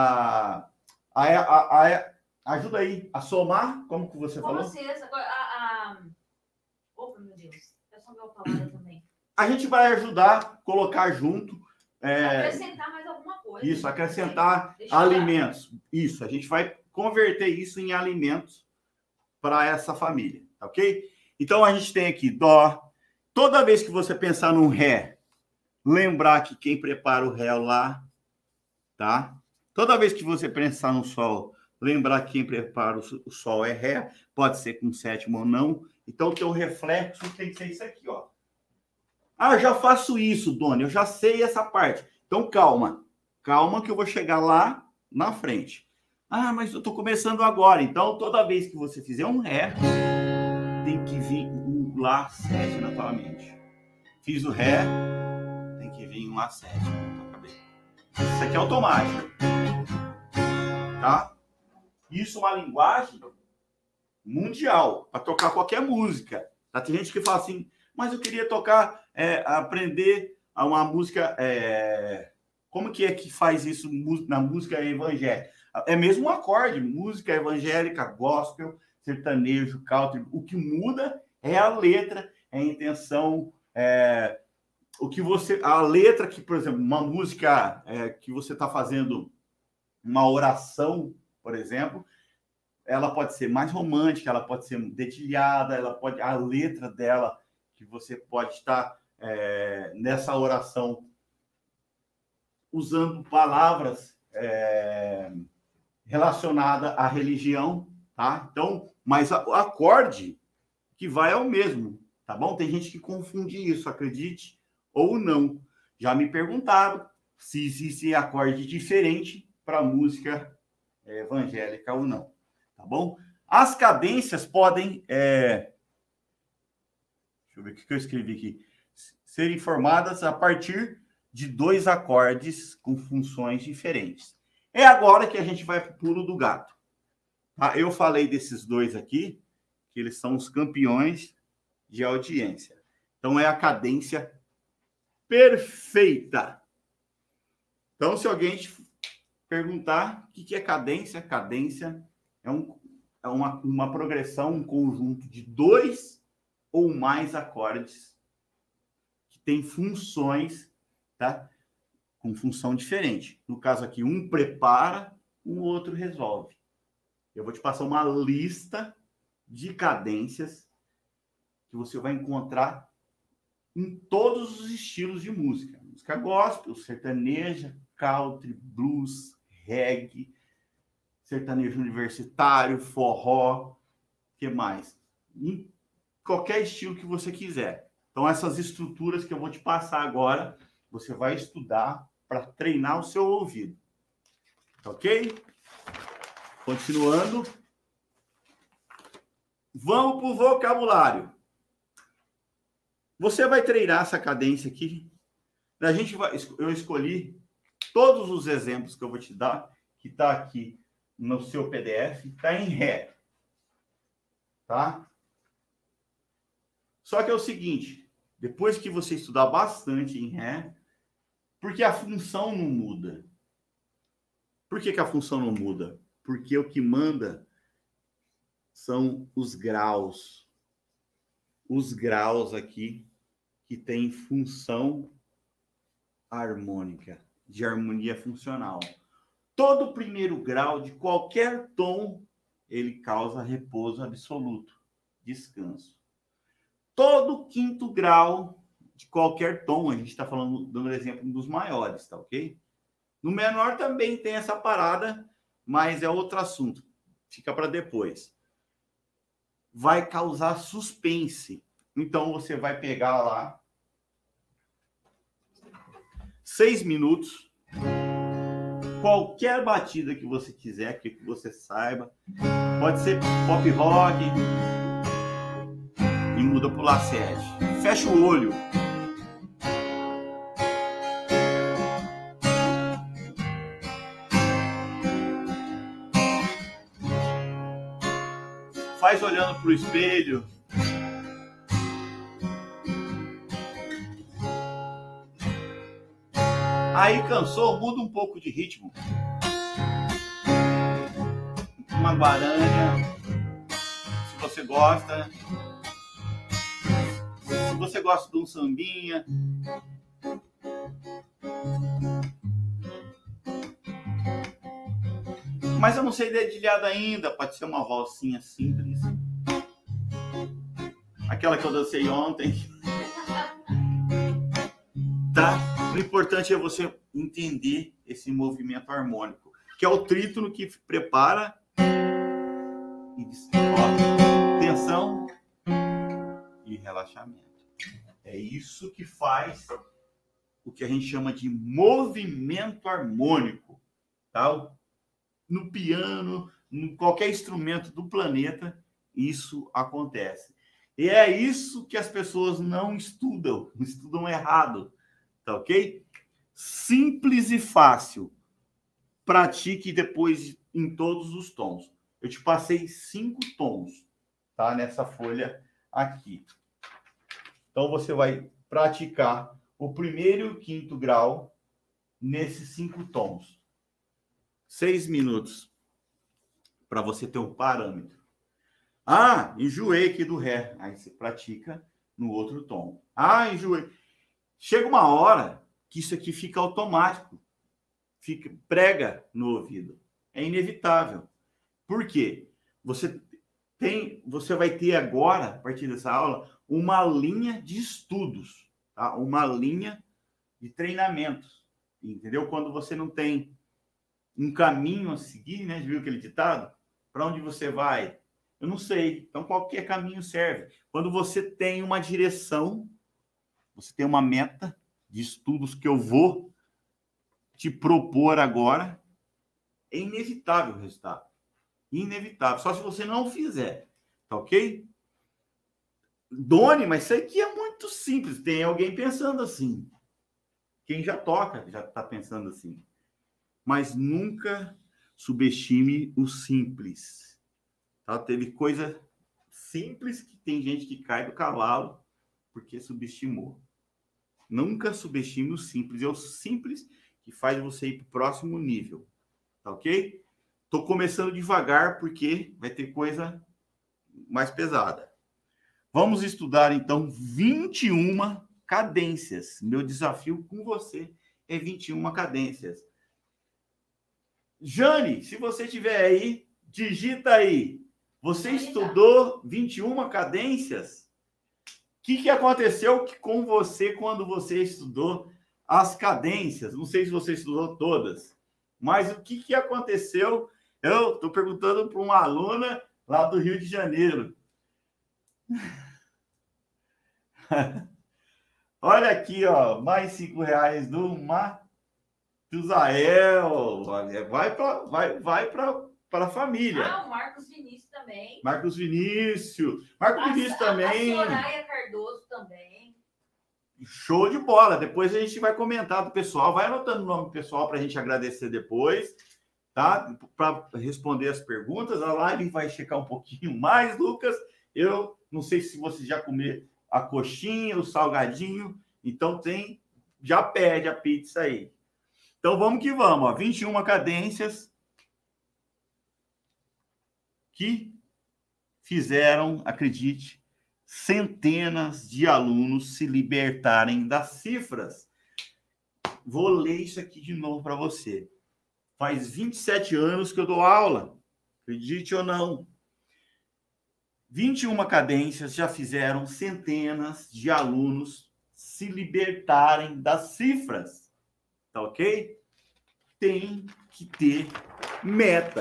a, a, a, a, ajuda aí a somar, como que você Com falou? vocês, agora, a, a... Opa, meu Deus, é só meu palavra também. A gente vai ajudar, colocar junto. É... Acrescentar mais alguma coisa. Isso, acrescentar Deixa alimentos. Isso, a gente vai converter isso em alimentos para essa família, ok? Então, a gente tem aqui dó. Toda vez que você pensar num ré, lembrar que quem prepara o ré lá, tá? Toda vez que você pensar no sol, lembrar que quem prepara o sol é ré, pode ser com sétima ou não. Então, o teu reflexo tem que ser isso aqui, ó. Ah, eu já faço isso, Dona, eu já sei essa parte. Então, calma. Calma que eu vou chegar lá na frente. Ah, mas eu tô começando agora. Então, toda vez que você fizer um ré, tem que vir um lá sete na tua mente. Fiz o ré, tem que vir um lá sete na tua cabeça. Isso aqui é automático. Tá? Isso é uma linguagem mundial para tocar qualquer música. Tá? Tem gente que fala assim, mas eu queria tocar, é, aprender uma música... É... Como que é que faz isso na música evangélica? É mesmo um acorde, música evangélica, gospel, sertanejo, country. O que muda é a letra, é a intenção, é... o que você... A letra que, por exemplo, uma música é, que você está fazendo uma oração, por exemplo, ela pode ser mais romântica, ela pode ser dedilhada, ela pode... A letra dela, que você pode estar é, nessa oração usando palavras é, relacionadas à religião, tá? Então, mas o acorde que vai é o mesmo, tá bom? Tem gente que confunde isso, acredite ou não. Já me perguntaram se existe acorde diferente para música evangélica ou não, tá bom? As cadências podem... É... Deixa eu ver o que eu escrevi aqui. Serem formadas a partir de dois acordes com funções diferentes. É agora que a gente vai para o pulo do gato. Tá? Eu falei desses dois aqui, que eles são os campeões de audiência. Então, é a cadência perfeita. Então, se alguém te perguntar o que é cadência, cadência é, um, é uma, uma progressão, um conjunto de dois ou mais acordes que tem funções, tá? Com função diferente. No caso aqui, um prepara, o outro resolve. Eu vou te passar uma lista de cadências que você vai encontrar em todos os estilos de música. Música gospel, sertaneja, country, blues, reggae, sertanejo universitário, forró, o que mais? Em qualquer estilo que você quiser. Então, essas estruturas que eu vou te passar agora, você vai estudar para treinar o seu ouvido. Ok? Continuando. Vamos para o vocabulário. Você vai treinar essa cadência aqui. A gente vai, eu escolhi todos os exemplos que eu vou te dar, que está aqui no seu P D F, está em Ré. Tá? Só que é o seguinte, depois que você estudar bastante em Ré, porque a função não muda. Por que que a função não muda? Porque o que manda são os graus. Os graus aqui que tem função harmônica, de harmonia funcional. Todo primeiro grau de qualquer tom, ele causa repouso absoluto, descanso. Todo quinto grau de qualquer tom, a gente está falando, dando exemplo dos maiores, tá ok? No menor também tem essa parada, mas é outro assunto. Fica para depois. Vai causar suspense. Então, você vai pegar lá seis minutos, qualquer batida que você quiser, que você saiba. Pode ser pop rock e muda pro La sete. Fecha o olho. Faz olhando pro espelho. Aí cansou, muda um pouco de ritmo. Uma guaranha, se você gosta. Se você gosta de um sambinha. Mas eu não sei dedilhada ainda, pode ser uma valsinha simples. Aquela que eu dancei ontem. Tá? O importante é você entender esse movimento harmônico, que é o trítono que prepara e ó, tensão e relaxamento. É isso que faz o que a gente chama de movimento harmônico, tá? No piano, em qualquer instrumento do planeta, isso acontece. E é isso que as pessoas não estudam, estudam errado. Tá ok? Simples e fácil. Pratique depois em todos os tons. Eu te passei cinco tons, tá? Nessa folha aqui. Então, você vai praticar o primeiro e o quinto grau nesses cinco tons. Seis minutos para você ter um parâmetro. Ah, enjoei aqui do Ré. Aí você pratica no outro tom. Ah, enjoei. Chega uma hora que isso aqui fica automático. Fica, prega no ouvido. É inevitável. Por quê? Você tem, você vai ter agora, a partir dessa aula, uma linha de estudos, tá? Uma linha de treinamentos, entendeu? Quando você não tem um caminho a seguir, né? Viu aquele ditado? Para onde você vai? Eu não sei. Então, qualquer caminho serve. Quando você tem uma direção, você tem uma meta de estudos que eu vou te propor agora, é inevitável o resultado. Inevitável. Só se você não fizer. Tá ok? Doni, mas isso aqui é muito simples. Tem alguém pensando assim. Quem já toca já está pensando assim. Mas nunca subestime o simples. Tá? Teve coisa simples que tem gente que cai do cavalo porque subestimou. Nunca subestime o simples. É o simples que faz você ir para o próximo nível. Tá ok? Estou começando devagar porque vai ter coisa mais pesada. Vamos estudar, então, vinte e uma cadências. Meu desafio com você é vinte e uma cadências. Jane, se você estiver aí, digita aí. Você estudou vinte e uma cadências? O que, que aconteceu com você quando você estudou as cadências? Não sei se você estudou todas, mas o que, que aconteceu? Eu estou perguntando para uma aluna lá do Rio de Janeiro. Olha aqui, ó, mais cinco reais do Matusael. Vai para vai, vai para a família. Ah, o Marcos Vinícius também. Marcos Vinícius. Marcos a, Vinícius também. A Soraya Cardoso também. Show de bola. Depois a gente vai comentar do pessoal. Vai anotando o nome do pessoal para a gente agradecer depois, tá? Para responder as perguntas. A live vai checar um pouquinho mais, Lucas. Eu não sei se você já comeu a coxinha, o salgadinho. Então tem, já pede a pizza aí. Então vamos que vamos, ó. vinte e uma cadências que fizeram, acredite, centenas de alunos se libertarem das cifras. Vou ler isso aqui de novo para você. Faz vinte e sete anos que eu dou aula, acredite ou não. vinte e uma cadências já fizeram centenas de alunos se libertarem das cifras. Tá ok? Tem que ter meta.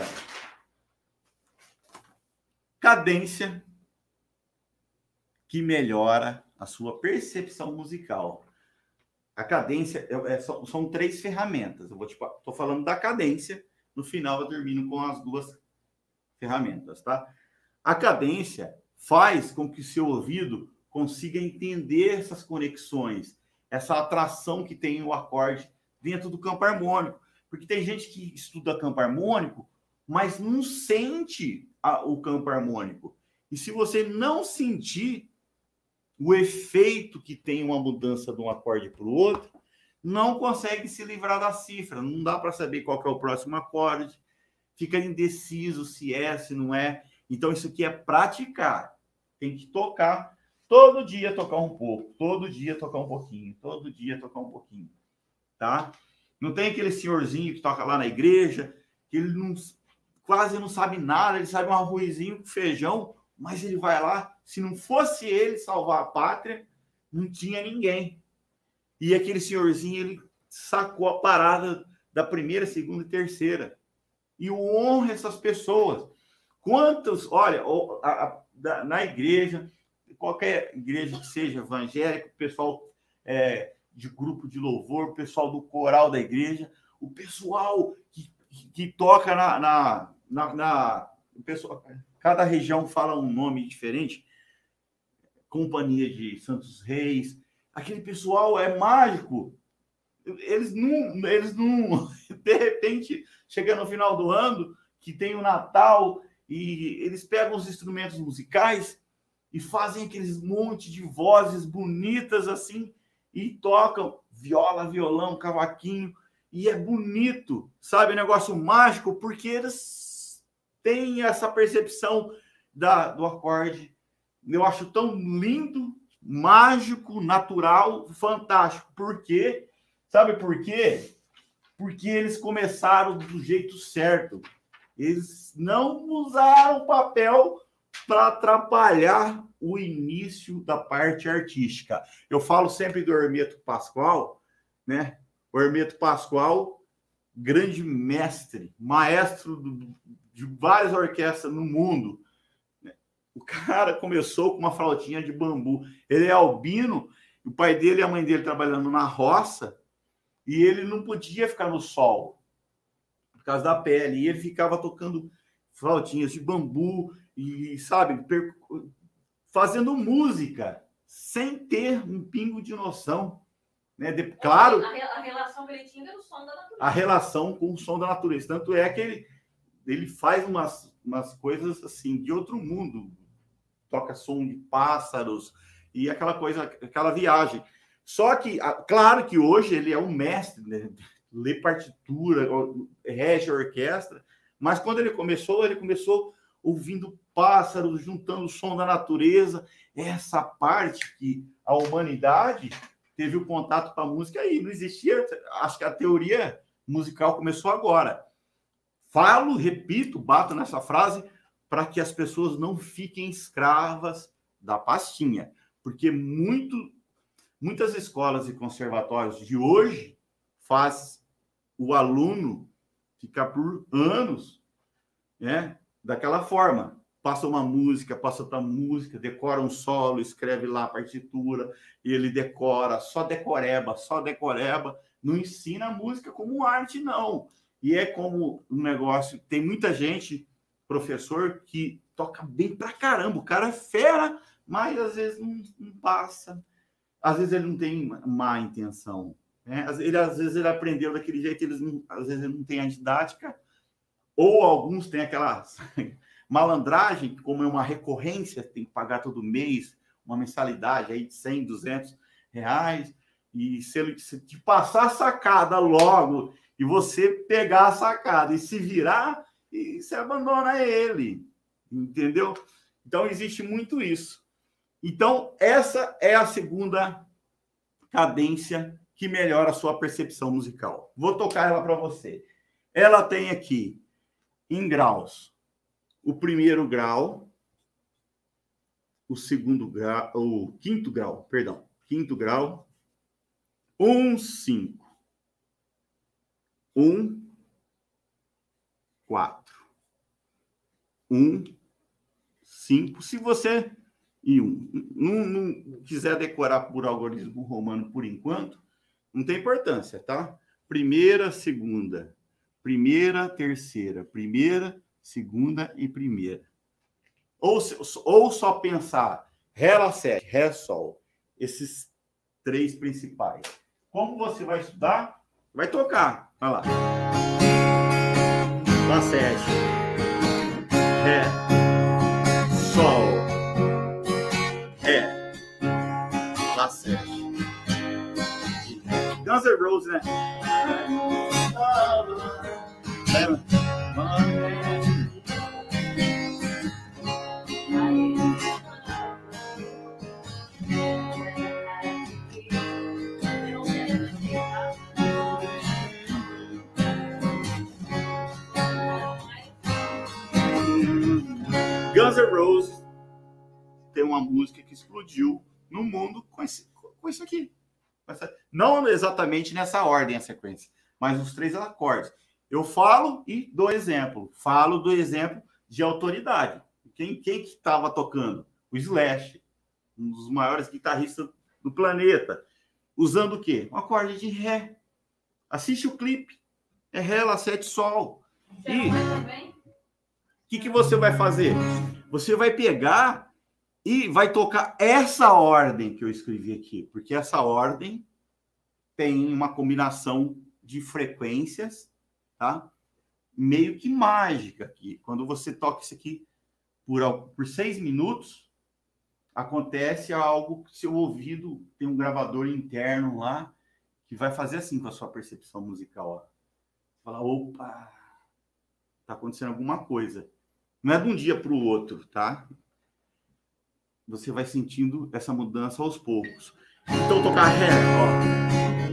Cadência que melhora a sua percepção musical. A cadência é, é, são, são três ferramentas. Eu vou tipo, tô falando da cadência, no final eu termino com as duas ferramentas, tá? A cadência faz com que o seu ouvido consiga entender essas conexões, essa atração que tem o acorde dentro do campo harmônico. Porque tem gente que estuda campo harmônico, mas não sente a, o campo harmônico. E se você não sentir o efeito que tem uma mudança de um acorde para o outro, não consegue se livrar da cifra. Não dá para saber qual que é o próximo acorde. Fica indeciso se é, se não é. Então, isso aqui é praticar. Tem que tocar. Todo dia tocar um pouco. Todo dia tocar um pouquinho. Todo dia tocar um pouquinho. Tá? Não tem aquele senhorzinho que toca lá na igreja, que ele não, quase não sabe nada, ele sabe um arrozinho com feijão, mas ele vai lá. Se não fosse ele salvar a pátria, não tinha ninguém. E aquele senhorzinho, ele sacou a parada da primeira, segunda e terceira. E honra essas pessoas. Quantos, olha, a, a, na igreja, qualquer igreja que seja evangélica, o pessoal é, de grupo de louvor, o pessoal do coral da igreja, o pessoal que, que, que toca na, na, na, na o pessoal, cada região fala um nome diferente, Companhia de Santos Reis, aquele pessoal é mágico, eles não, eles não, de repente, chega no final do ano, que tem o Natal, e eles pegam os instrumentos musicais e fazem aqueles monte de vozes bonitas assim, e tocam viola, violão, cavaquinho, e é bonito, sabe? Um negócio mágico, porque eles têm essa percepção da, do acorde. Eu acho tão lindo, mágico, natural, fantástico. Por quê? Sabe por quê? Porque eles começaram do jeito certo. Eles não usaram o papel para atrapalhar o início da parte artística. Eu falo sempre do Hermeto Pascoal, né? O Hermeto Pascoal, grande mestre, maestro de várias orquestras no mundo. O cara começou com uma flautinha de bambu. Ele é albino, o pai dele e a mãe dele trabalhando na roça, e ele não podia ficar no sol por causa da pele. E ele ficava tocando flautinhas de bambu e, sabe, fazendo música sem ter um pingo de noção. Né? De, claro, a, a relação que ele tinha era o som da natureza. A relação com o som da natureza. Tanto é que ele, ele faz umas, umas coisas assim de outro mundo. Toca som de pássaros e aquela coisa, aquela viagem. Só que, claro que hoje ele é um mestre, né? Lê partitura, rege a orquestra, mas quando ele começou, ele começou ouvindo pássaros, juntando o som da natureza, essa parte que a humanidade teve o contato com a música aí, não existia, acho que a teoria musical começou agora. Falo, repito, bato nessa frase, para que as pessoas não fiquem escravas da pastinha, porque muito, muitas escolas e conservatórios de hoje faz o aluno ficar por anos, né, daquela forma. Passa uma música, passa outra música, decora um solo, escreve lá a partitura, e ele decora, só decoreba, só decoreba, não ensina a música como arte, não. E é como um negócio, tem muita gente, professor, que toca bem pra caramba, o cara é fera, mas às vezes não, não passa, às vezes ele não tem má intenção, né? Ele, às vezes ele aprendeu daquele jeito, eles não, às vezes ele não tem a didática, ou alguns têm aquela malandragem, como é uma recorrência, tem que pagar todo mês uma mensalidade aí de cem, duzentos reais, e se ele se te passar a sacada logo, e você pegar a sacada e se virar, e você abandona ele, entendeu? Então, existe muito isso. Então, essa é a segunda cadência que melhora a sua percepção musical. Vou tocar ela para você. Ela tem aqui, em graus, o primeiro grau, o segundo grau, o quinto grau, perdão, quinto grau, um, cinco, um, quatro, um, cinco, se você e um, não, não quiser decorar por algoritmo romano por enquanto, não tem importância, tá? Primeira, segunda, primeira, terceira, primeira, segunda e primeira. Ou, ou só pensar Ré, Lá, sete, Ré, Sol, esses três principais. Como você vai estudar? Vai tocar. Vai lá. Lá, sete, Ré, Sol, Ré, Lá, sete. Guns N' Roses, né? Lembra? Guns N' Roses tem uma música que explodiu no mundo com, esse, com isso aqui. Não exatamente nessa ordem a sequência, mas os três acordes. Eu falo e dou exemplo. Falo do exemplo de autoridade. Quem que estava tocando? O Slash, um dos maiores guitarristas do planeta. Usando o quê? Um acorde de Ré. Assiste o clipe. É Ré, Lá, sete, Sol. Você e o que, que você vai fazer? Você vai pegar e vai tocar essa ordem que eu escrevi aqui. Porque essa ordem tem uma combinação de frequências, tá? Meio que mágica aqui. Quando você toca isso aqui por, por seis minutos, acontece algo que seu ouvido tem um gravador interno lá que vai fazer assim com a sua percepção musical. Ó. Fala, opa, tá acontecendo alguma coisa. Não é de um dia para o outro, tá? Você vai sentindo essa mudança aos poucos. Então, tocar ré, ó.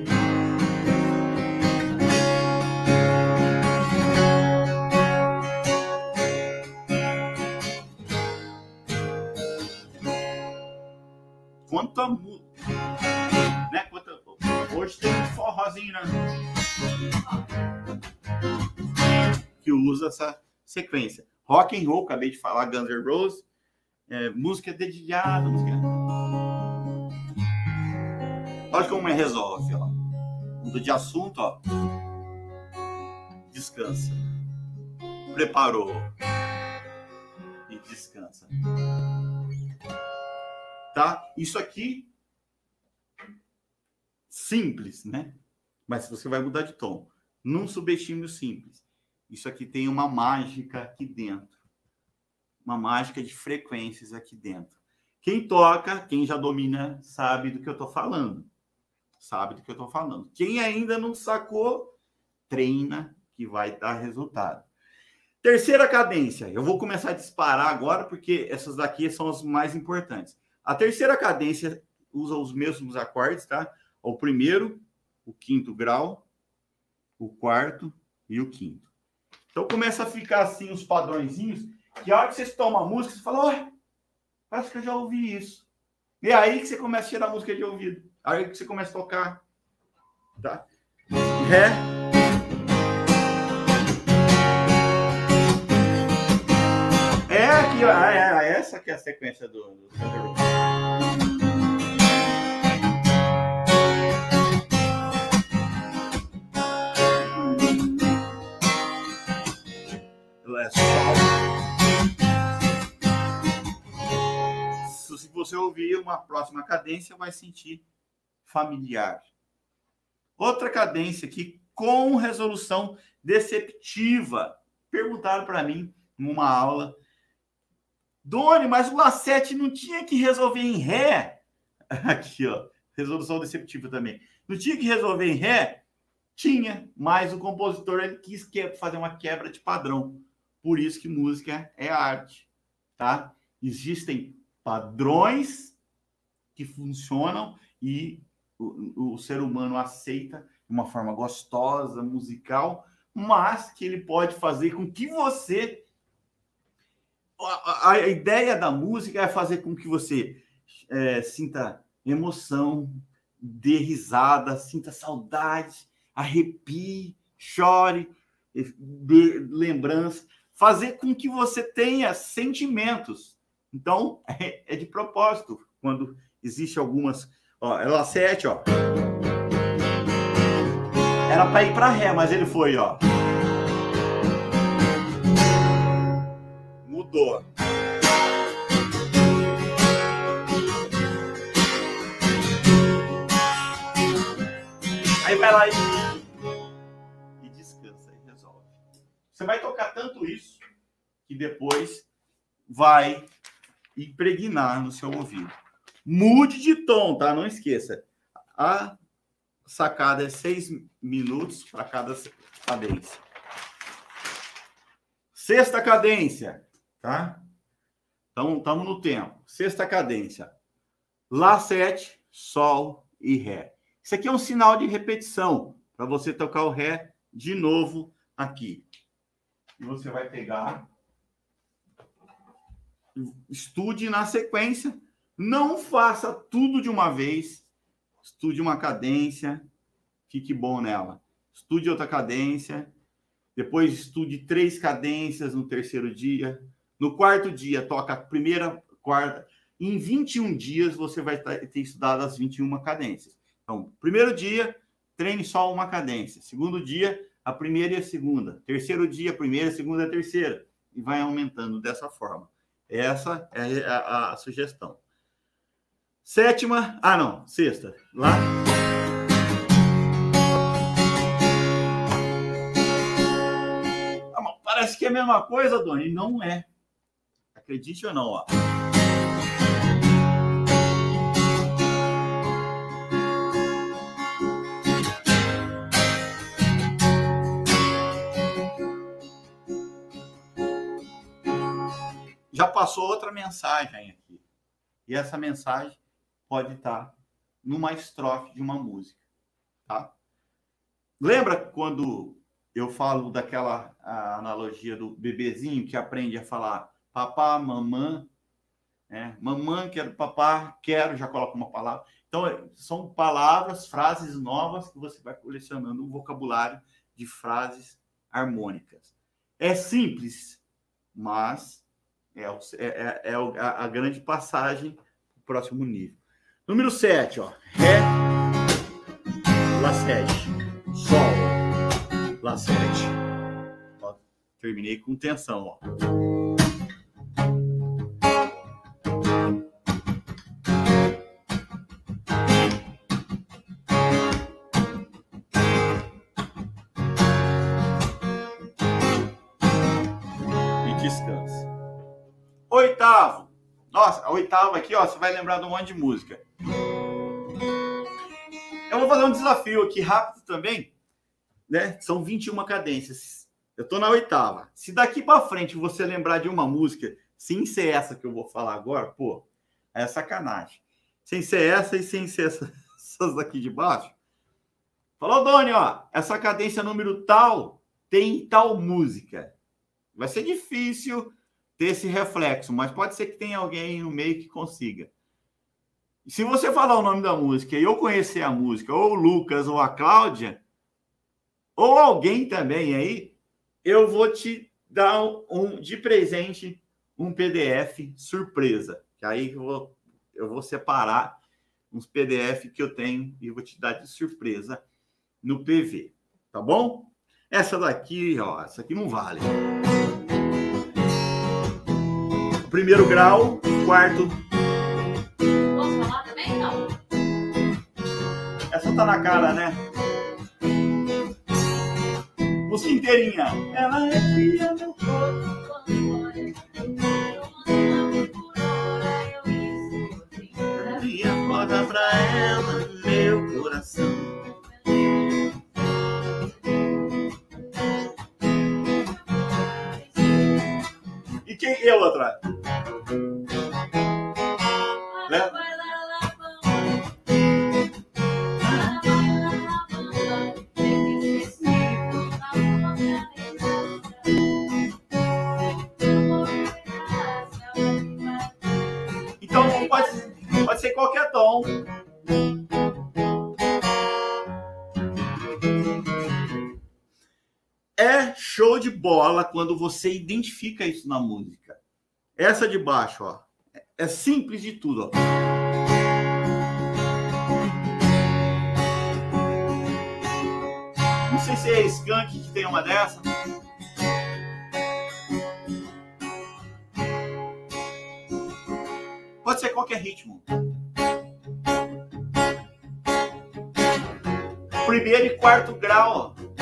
Quanta música, né? Quanta... Hoje tem um forrozinho, né? Que usa essa sequência. Rock and roll, acabei de falar, Guns N' Roses, é, música dedilhada, música... Olha como é resolve, ó. Muda de assunto, ó. Descansa. Preparou. E descansa. Tá? Isso aqui simples, né? Mas você vai mudar de tom. Não subestime o simples. Isso aqui tem uma mágica aqui dentro. Uma mágica de frequências aqui dentro. Quem toca, quem já domina, sabe do que eu tô falando. Sabe do que eu tô falando. Quem ainda não sacou, treina que vai dar resultado. Terceira cadência. Eu vou começar a disparar agora, porque essas daqui são as mais importantes. A terceira cadência usa os mesmos acordes, tá? O primeiro, o quinto grau, o quarto e o quinto. Então começa a ficar assim os padrõezinhos, que a hora que vocês tomam a música, você fala, ué, parece que eu já ouvi isso. E é aí que você começa a tirar a música de ouvido. Aí que você começa a tocar, tá? Ré. É aqui, ó. É, é, essa que é a sequência do... do... É sol. Se você ouvir uma próxima cadência, vai sentir familiar. Outra cadência aqui com resolução deceptiva. Perguntaram para mim numa aula, Doni, mas o Lá sete não tinha que resolver em Ré? Aqui, ó, resolução deceptiva também. Não tinha que resolver em Ré? Tinha, mas o compositor ele quis fazer uma quebra de padrão. Por isso que música é arte, tá? Existem padrões que funcionam e o, o ser humano aceita de uma forma gostosa, musical, mas que ele pode fazer com que você... A, a ideia da música é fazer com que você é, sinta emoção, dê risada, sinta saudade, arrepie, chore, dê lembrança, fazer com que você tenha sentimentos. Então, é, é de propósito. Quando existe algumas... Ó, é Lá sete, ó. Era para ir para Ré, mas ele foi, ó. Mudou. Aí vai lá e, e descansa e resolve. Você vai tocar tanto isso que depois vai impregnar no seu ouvido. Mude de tom, tá? Não esqueça. A sacada é seis minutos para cada cadência. Sexta cadência, tá? Então, estamos no tempo. Sexta cadência. Lá sete, Sol e Ré. Isso aqui é um sinal de repetição para você tocar o Ré de novo aqui. E você vai pegar... Estude na sequência. Não faça tudo de uma vez. Estude uma cadência. Fique bom nela. Estude outra cadência. Depois estude três cadências no terceiro dia. No quarto dia, toca a primeira, quarta. Em vinte e um dias, você vai ter estudado as vinte e uma cadências. Então, primeiro dia, treine só uma cadência. Segundo dia, a primeira e a segunda. Terceiro dia, a primeira, a segunda e a terceira. E vai aumentando dessa forma. Essa é a, a, a sugestão. Sétima... Ah, não. Sexta. Lá. Ah, parece que é a mesma coisa, Doni. Não é. Acredite ou não, ó. já passou outra mensagem aqui. E essa mensagem pode estar numa estrofe de uma música, tá? Lembra quando eu falo daquela analogia do bebezinho que aprende a falar papá, mamã, né? Mamã, quero papá, quero, já coloca uma palavra. Então, são palavras, frases novas que você vai colecionando um vocabulário de frases harmônicas. É simples, mas é, é, é a, a grande passagem para o próximo nível. Número sete, ó. Ré, Lá sete. Sol, Lá sete. Ó, terminei com tensão, ó. Descansa. Oitavo. Nossa, a oitava aqui, ó, você vai lembrar de um monte de música. Eu vou fazer um desafio aqui rápido também, né? São vinte e uma cadências. Eu tô na oitava. Se daqui para frente você lembrar de uma música, sem ser essa que eu vou falar agora, pô, é sacanagem. Sem ser essa e sem ser essa, essas daqui de baixo. Falou, Doni, ó, essa cadência número tal tem tal música. Vai ser difícil ter esse reflexo, mas pode ser que tenha alguém no meio que consiga. E se você falar o nome da música e eu conhecer a música, ou o Lucas ou a Cláudia, ou alguém também aí, eu vou te dar um, de presente um P D F surpresa. Que aí eu vou, eu vou separar uns P D F que eu tenho e vou te dar de surpresa no P V. Tá bom? Essa daqui, ó, essa aqui não vale. Primeiro grau, quarto. Posso falar também? Não. Essa tá na cara, né? Música inteirinha. Ela é filha meu corpo. E acorda pra ela, meu coração. E quem é o atrás? Então pode, pode ser qualquer tom. É show de bola quando você identifica isso na música. Essa de baixo, ó, é simples de tudo, ó. Não sei se é Skank que tem uma dessa. Pode ser qualquer ritmo. Primeiro e quarto grau, ó.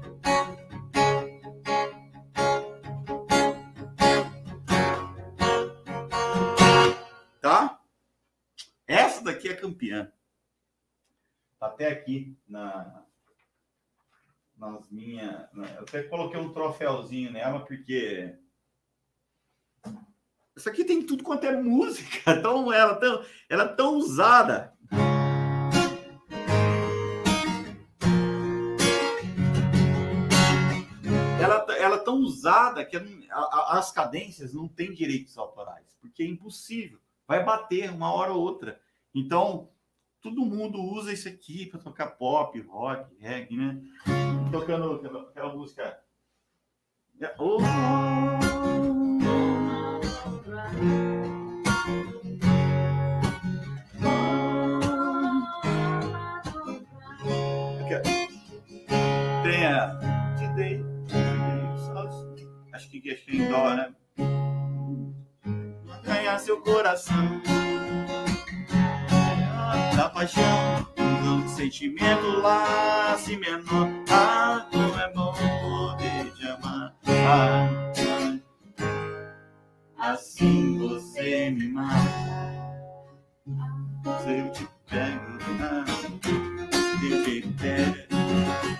Tá? Essa daqui é campeã. Tá até aqui na nas minhas. Eu até coloquei um troféuzinho nela porque essa aqui tem tudo quanto é música. Então ela tão, ela é tão usada. Ela, ela é tão usada que a, a, as cadências não têm direitos autorais, porque é impossível. Vai bater uma hora ou outra. Então, todo mundo usa isso aqui para tocar pop, rock, reggae, né? Tocando aquela, aquela música. Oh. Tem a. Acho que é em dó, né? Ganhar seu coração da paixão, do sentimento lá se menor. Ah, como é bom poder te amar. Ah, assim você me mata. Se eu te pego, ah, eu te pego.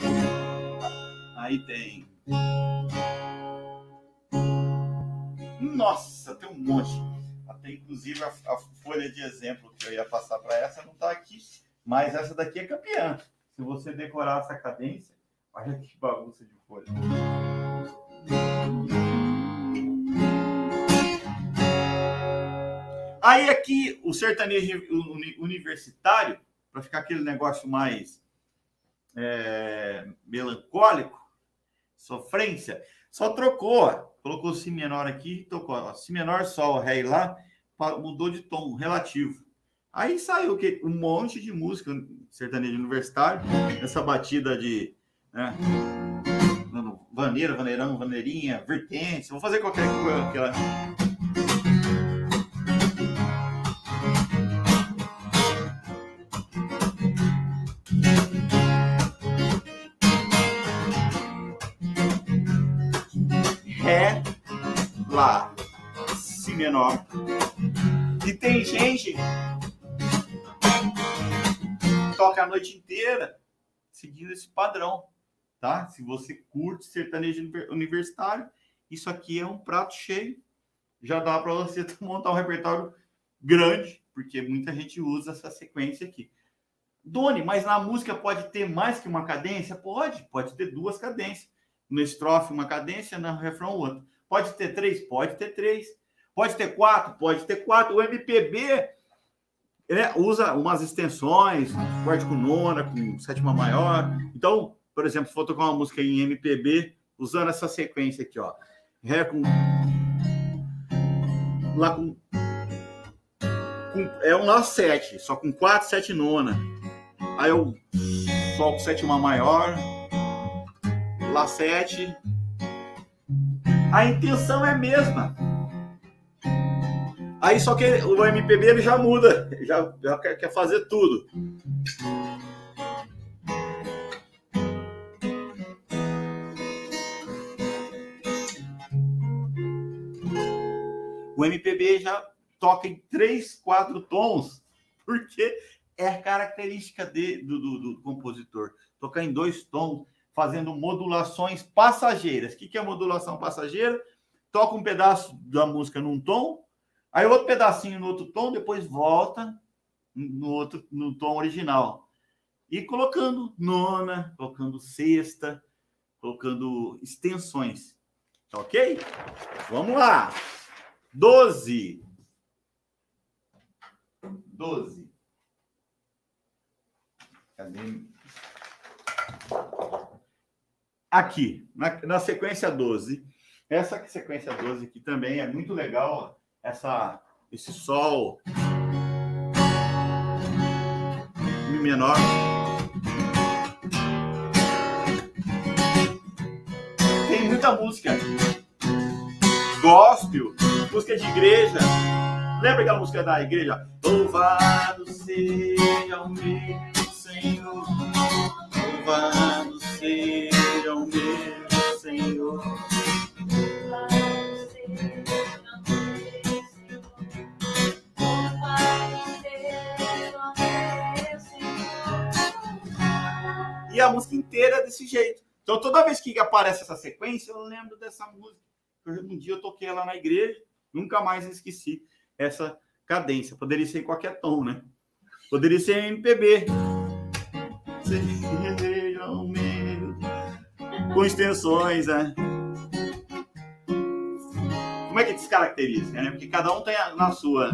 Aí tem. nossa, tem um monte. Até inclusive a, a folha de exemplo que eu ia passar para essa não está aqui, mas essa daqui é campeã. Se você decorar essa cadência, olha que bagunça de folha. Aí aqui o sertanejo universitário, para ficar aquele negócio mais é, melancólico, sofrência, só trocou, ó, colocou si menor aqui, tocou ó, si menor, sol, ré e lá, mudou de tom relativo. Aí saiu que um monte de música sertanejo universitário, essa batida de né, vaneira, vaneirão, vaneirinha, vertente, vou fazer qualquer coisa aquela. Ré, lá, si menor. E tem gente que toca a noite inteira seguindo esse padrão, tá? Se você curte sertanejo universitário, isso aqui é um prato cheio. Já dá para você montar um repertório grande, porque muita gente usa essa sequência aqui. Doni, mas na música pode ter mais que uma cadência? Pode, pode ter duas cadências. No estrofe uma cadência, no refrão outra. Pode ter três? Pode ter três. Pode ter quatro? Pode ter quatro. O M P B é, usa umas extensões, quarto com nona, com sétima maior. Então, por exemplo, se for tocar uma música em M P B, usando essa sequência aqui, ó. Ré com... Lá com... com é um Lá sete, só com quatro, sete nona. Aí eu Sol com sétima maior... Lá sete. A intenção é a mesma. Aí só que o M P B ele já muda, já, já quer, quer fazer tudo. O M P B já toca em três, quatro tons, porque é a característica de, do, do, do compositor. Tocar em dois tons, fazendo modulações passageiras. O que é modulação passageira? Toca um pedaço da música num tom, aí outro pedacinho no outro tom, depois volta no outro no tom original. E colocando nona, colocando sexta, colocando extensões. Tá ok? Vamos lá. Doze. Doze. Cadê? Aqui, na, na sequência doze, essa sequência doze aqui também é muito legal, ó, essa, esse sol Mi menor. Tem muita música gospel, música de igreja. Lembra aquela música da igreja? Louvado seja o meu Senhor, louvado seja o meu Senhor. E a música inteira é desse jeito. Então, toda vez que aparece essa sequência, eu lembro dessa música. Um dia eu toquei ela na igreja, nunca mais esqueci essa cadência. Poderia ser em qualquer tom, né? Poderia ser em M P B. Sejam meus, com extensões, né? Como é que descaracteriza, né? Porque cada um tem a, na sua.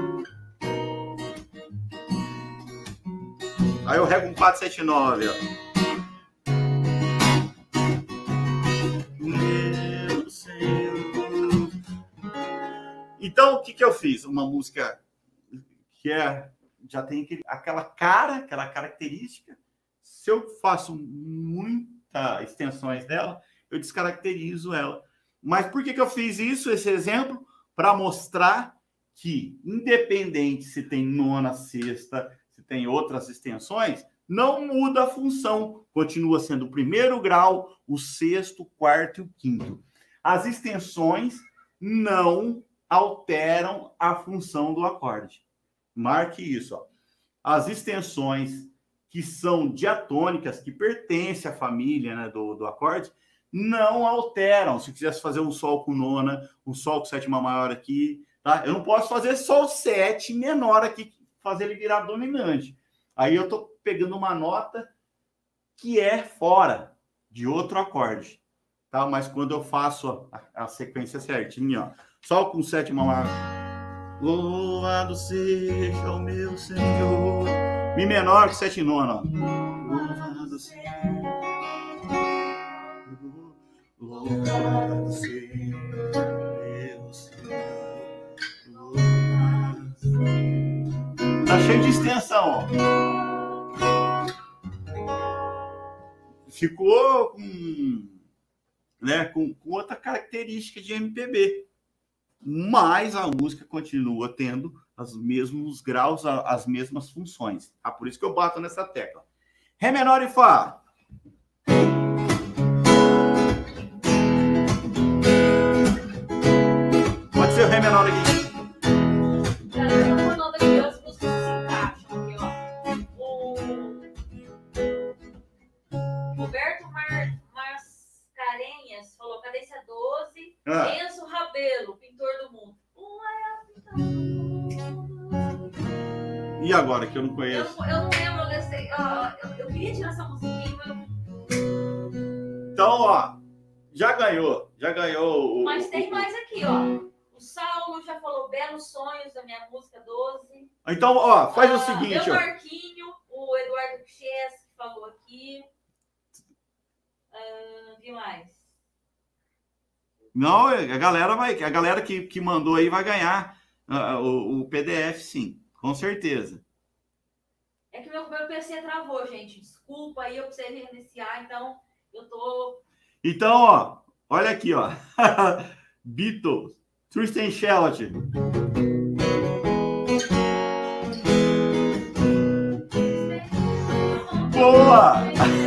Aí eu rego um quatro sete nove, ó. Meu Senhor. Então, o que que eu fiz? Uma música que é, já tem aquele, aquela cara, aquela característica. Se eu faço muitas extensões dela, eu descaracterizo ela. Mas por que que eu fiz isso, esse exemplo? Para mostrar que, independente se tem nona, sexta, se tem outras extensões, não muda a função. Continua sendo o primeiro grau, o sexto, o quarto e o quinto. As extensões não alteram a função do acorde. Marque isso, ó. As extensões que são diatônicas, que pertencem à família, né, do, do acorde, não alteram. Se eu quisesse fazer um sol com nona, um sol com sétima maior aqui, tá? Eu não posso fazer sol sete menor aqui, fazer ele virar dominante. Aí eu tô pegando uma nota que é fora de outro acorde, tá? Mas quando eu faço a, a sequência certinha, ó, sol com sétima maior, louvado seja o meu Senhor, mi menor com sete nona, ó. Louvado seja, louvado seja meu Senhor, louvado seja. Tá cheio de extensão, ó. Ficou com, né, com, com outra característica de M P B, mas a música continua tendo os mesmos graus, as mesmas funções. Ah, por isso que eu bato nessa tecla. Ré menor e Fá. Pode ser o Ré menor aqui. Roberto Mar... Mascarenhas falou, cadência doze, Ah. Enzo Rabelo, pintor do mundo. E agora, que eu não Eu conheço? não, eu não lembro desse. Uh, eu, eu queria tirar essa musiquinha, mas. Então, ó, já ganhou. Já ganhou. O, Mas tem o, mais aqui, ó. O Saulo já falou belos sonhos da minha música doze. Então, ó, faz uh, o seguinte, meu ó. Marquinho, o Eduardo Chess falou aqui. Uh, que mais? Não, a galera vai, a galera que, que mandou aí vai ganhar uh, o, o P D F, sim, com certeza. É que meu, meu P C travou, gente. Desculpa aí, eu precisei reiniciar, então eu tô. Então, ó, olha aqui, ó. Beatles, Tristan Shelton. Boa!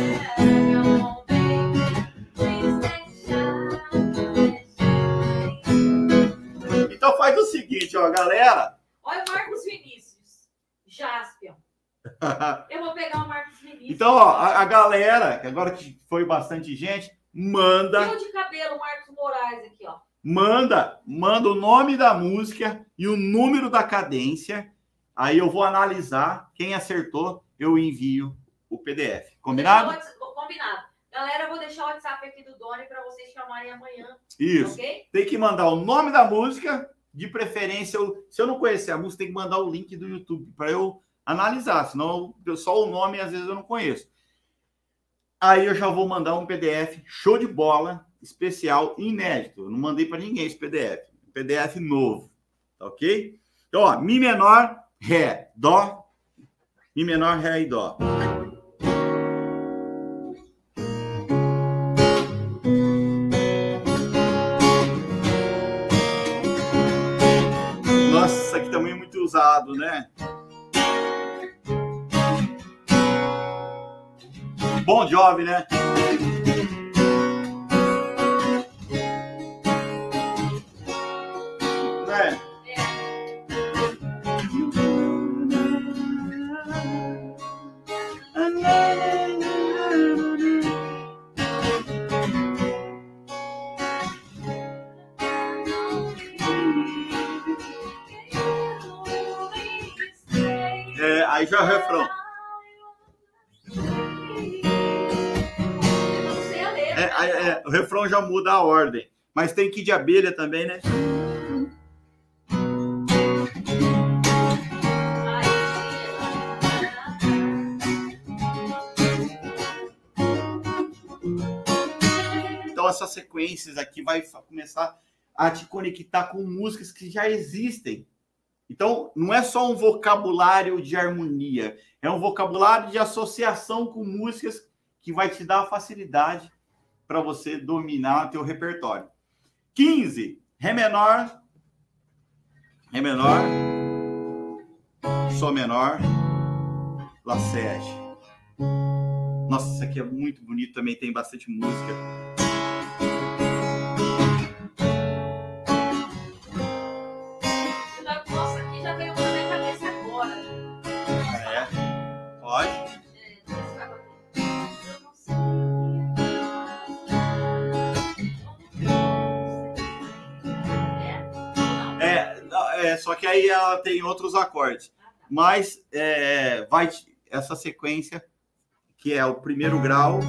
Então faz o seguinte, ó, galera. Olha o Marcos Vinícius. Jaspion. Eu vou pegar o Marcos Vinícius. Então, ó, a, a galera, agora que foi bastante gente, manda. Fio de cabelo, Marcos Moraes aqui, ó. Manda, manda o nome da música e o número da cadência. Aí eu vou analisar. Quem acertou, eu envio o P D F. Combinado? Combinado. Galera, eu vou deixar o WhatsApp aqui do Doni para vocês chamarem amanhã. Isso. Okay? Tem que mandar o nome da música, de preferência. Eu, se eu não conhecer a música, tem que mandar o link do YouTube para eu analisar. Senão, eu, só o nome, às vezes, eu não conheço. Aí eu já vou mandar um P D F show de bola, especial, inédito. Eu não mandei para ninguém esse P D F. Um P D F novo. Tá ok? Então, ó, Mi menor, Ré, Dó. Mi menor, Ré e Dó. Nossa, isso aqui também é muito usado, né? Bom Jovi, né? Né? É, aí já é o refrão. É, é, o refrão já muda a ordem. Mas tem Kid de Abelha também, né? Então essas sequências aqui vai começar a te conectar com músicas que já existem. Então não é só um vocabulário de harmonia, é um vocabulário de associação com músicas que vai te dar a facilidade para você dominar o teu repertório. quinze, Ré menor, Ré menor, Sol menor, Lá sete. Nossa, isso aqui é muito bonito, também tem bastante música. Nossa, aqui já veio na minha cabeça agora. É, pode. só que aí ela tem outros acordes. Mas é, vai essa sequência, que é o primeiro grau,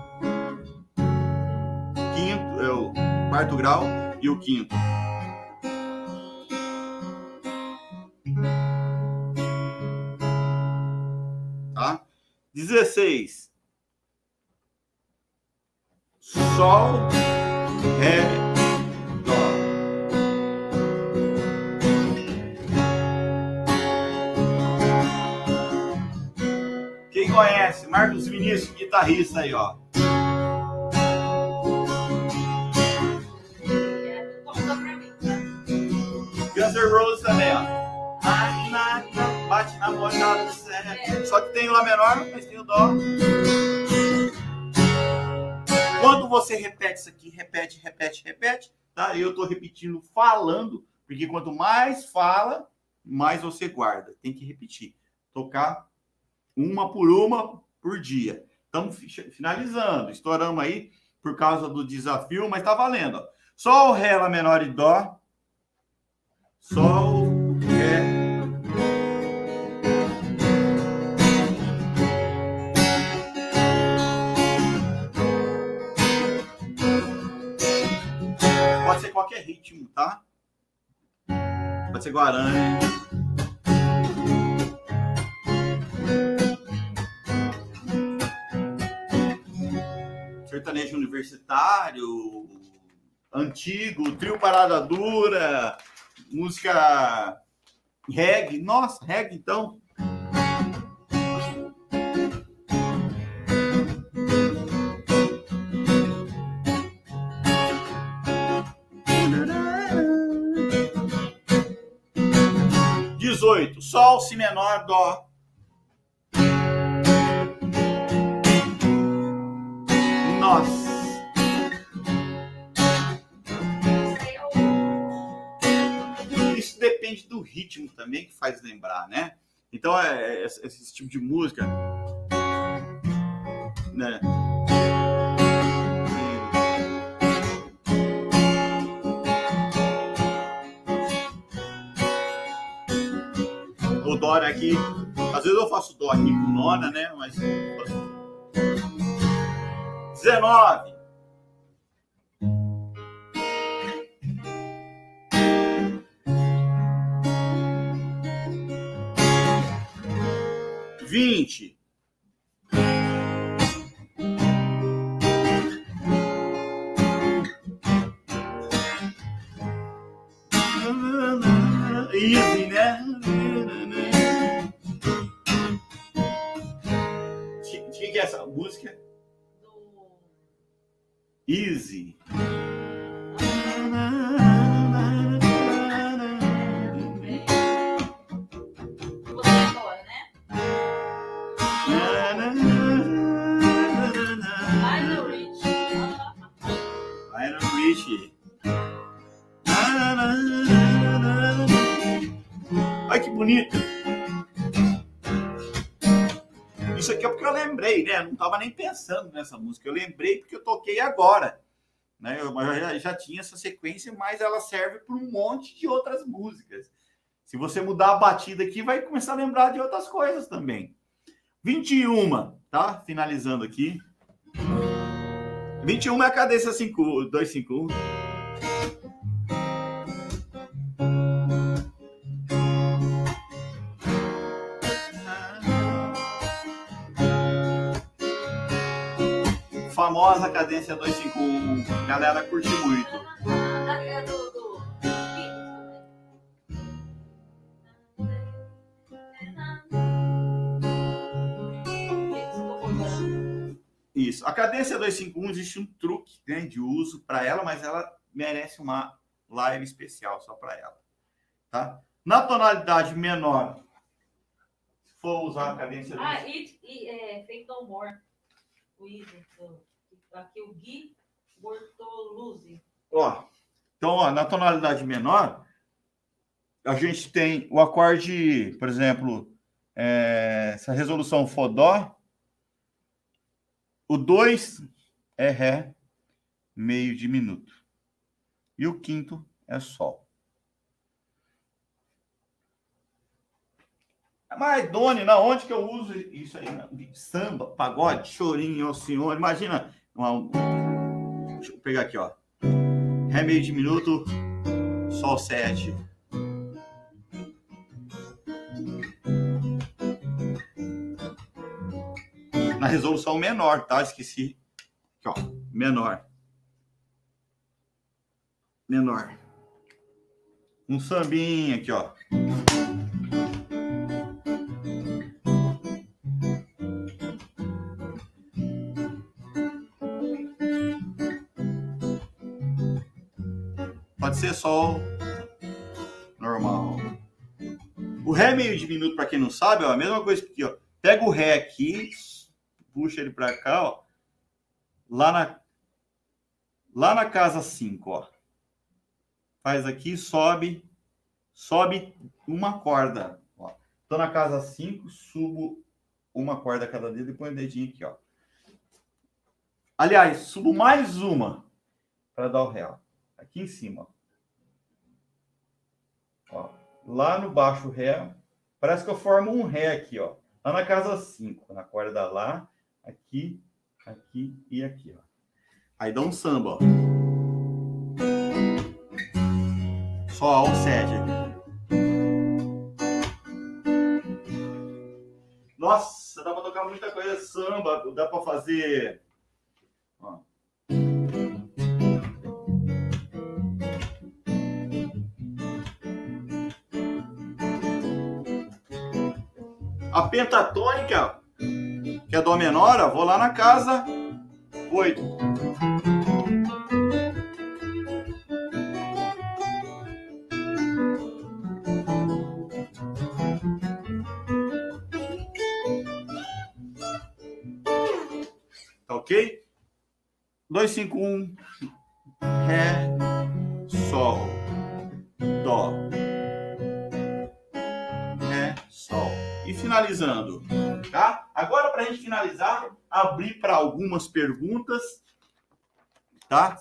quinto, é o quarto grau e o quinto. Tá? dezesseis. Sol, Ré, Dó. Quem conhece? Marcos Vinícius, guitarrista aí, ó. Guns N' Roses também, ó. Bate na morada do certo. Só que tem o Lá menor, mas tem o Dó. Quando você repete isso aqui, repete, repete, repete, tá? Eu tô repetindo falando, porque quanto mais fala, mais você guarda. Tem que repetir. Tocar uma por uma por dia. Estamos finalizando. Estouramos aí por causa do desafio, mas tá valendo, ó. Sol, Ré, Lá menor e Dó. Sol, Ré. Pode ser qualquer ritmo, tá? Pode ser guarani. Sertanejo universitário, antigo, trio Parada Dura, música reggae. Nossa, reggae, então. dezoito. Sol, Si menor, Dó. Nossa. Isso depende do ritmo também, que faz lembrar, né? Então, é, esse, esse tipo de música, né? O Dó aqui, às vezes eu faço Dó aqui com nona, né? Mas dezenove. vinte. Easy, né? Tinha que é essa música? Easy. Olha que bonito. Isso aqui é porque eu lembrei, né? Eu não estava nem pensando nessa música. Eu lembrei porque eu toquei agora, né? Eu já, já tinha essa sequência, mas ela serve para um monte de outras músicas. Se você mudar a batida aqui, vai começar a lembrar de outras coisas também. vinte e um, tá? Finalizando aqui. vinte e um é a cadência cinco, dois, cinco, um. Famosa cadência dois, cinco, um. Galera curte muito. Isso. A cadência dois, cinco, um existe um truque, né, de uso para ela, mas ela merece uma live especial só para ela, tá? Na tonalidade menor, se for usar a cadência... Ah, it, it, é, Faith No More. O Easy. Aqui o Gui Bortoluzzi. Ó, então, ó, na tonalidade menor, a gente tem o acorde, por exemplo, é, essa resolução for Dó, o dois é Ré, meio diminuto. E o quinto é Sol. Mas, Doni, na onde que eu uso isso aí? Samba, pagode, chorinho, ó senhor. Imagina. Uma... Deixa eu pegar aqui, ó. Ré meio diminuto, Sol sete. Na resolução menor, tá? Esqueci. Aqui, ó. Menor. Menor. Um sambinha aqui, ó. Pode ser Sol normal. O Ré meio diminuto, para quem não sabe, ó, a mesma coisa que aqui, ó. Pega o Ré aqui, puxa ele para cá, ó. Lá na lá na casa cinco, ó. Faz aqui, sobe, sobe uma corda, ó. Tô na casa cinco, subo uma corda a cada dedo e põe o dedinho aqui, ó. Aliás, subo mais uma para dar o Ré, ó. Aqui em cima, ó. Lá no baixo Ré, parece que eu formo um Ré aqui, ó. Lá na casa cinco, na corda Lá, aqui, aqui e aqui, ó. Aí dá um samba, ó. Sol sete aqui. Nossa, dá pra tocar muita coisa, samba, dá pra fazer... Ó. A pentatônica, que é Dó menor, ó, vou lá na casa oito. Tá ok? dois, cinco, um, Ré, Sol, Dó. Ré, Sol. E finalizando, tá? Agora, para a gente finalizar, abrir para algumas perguntas, tá?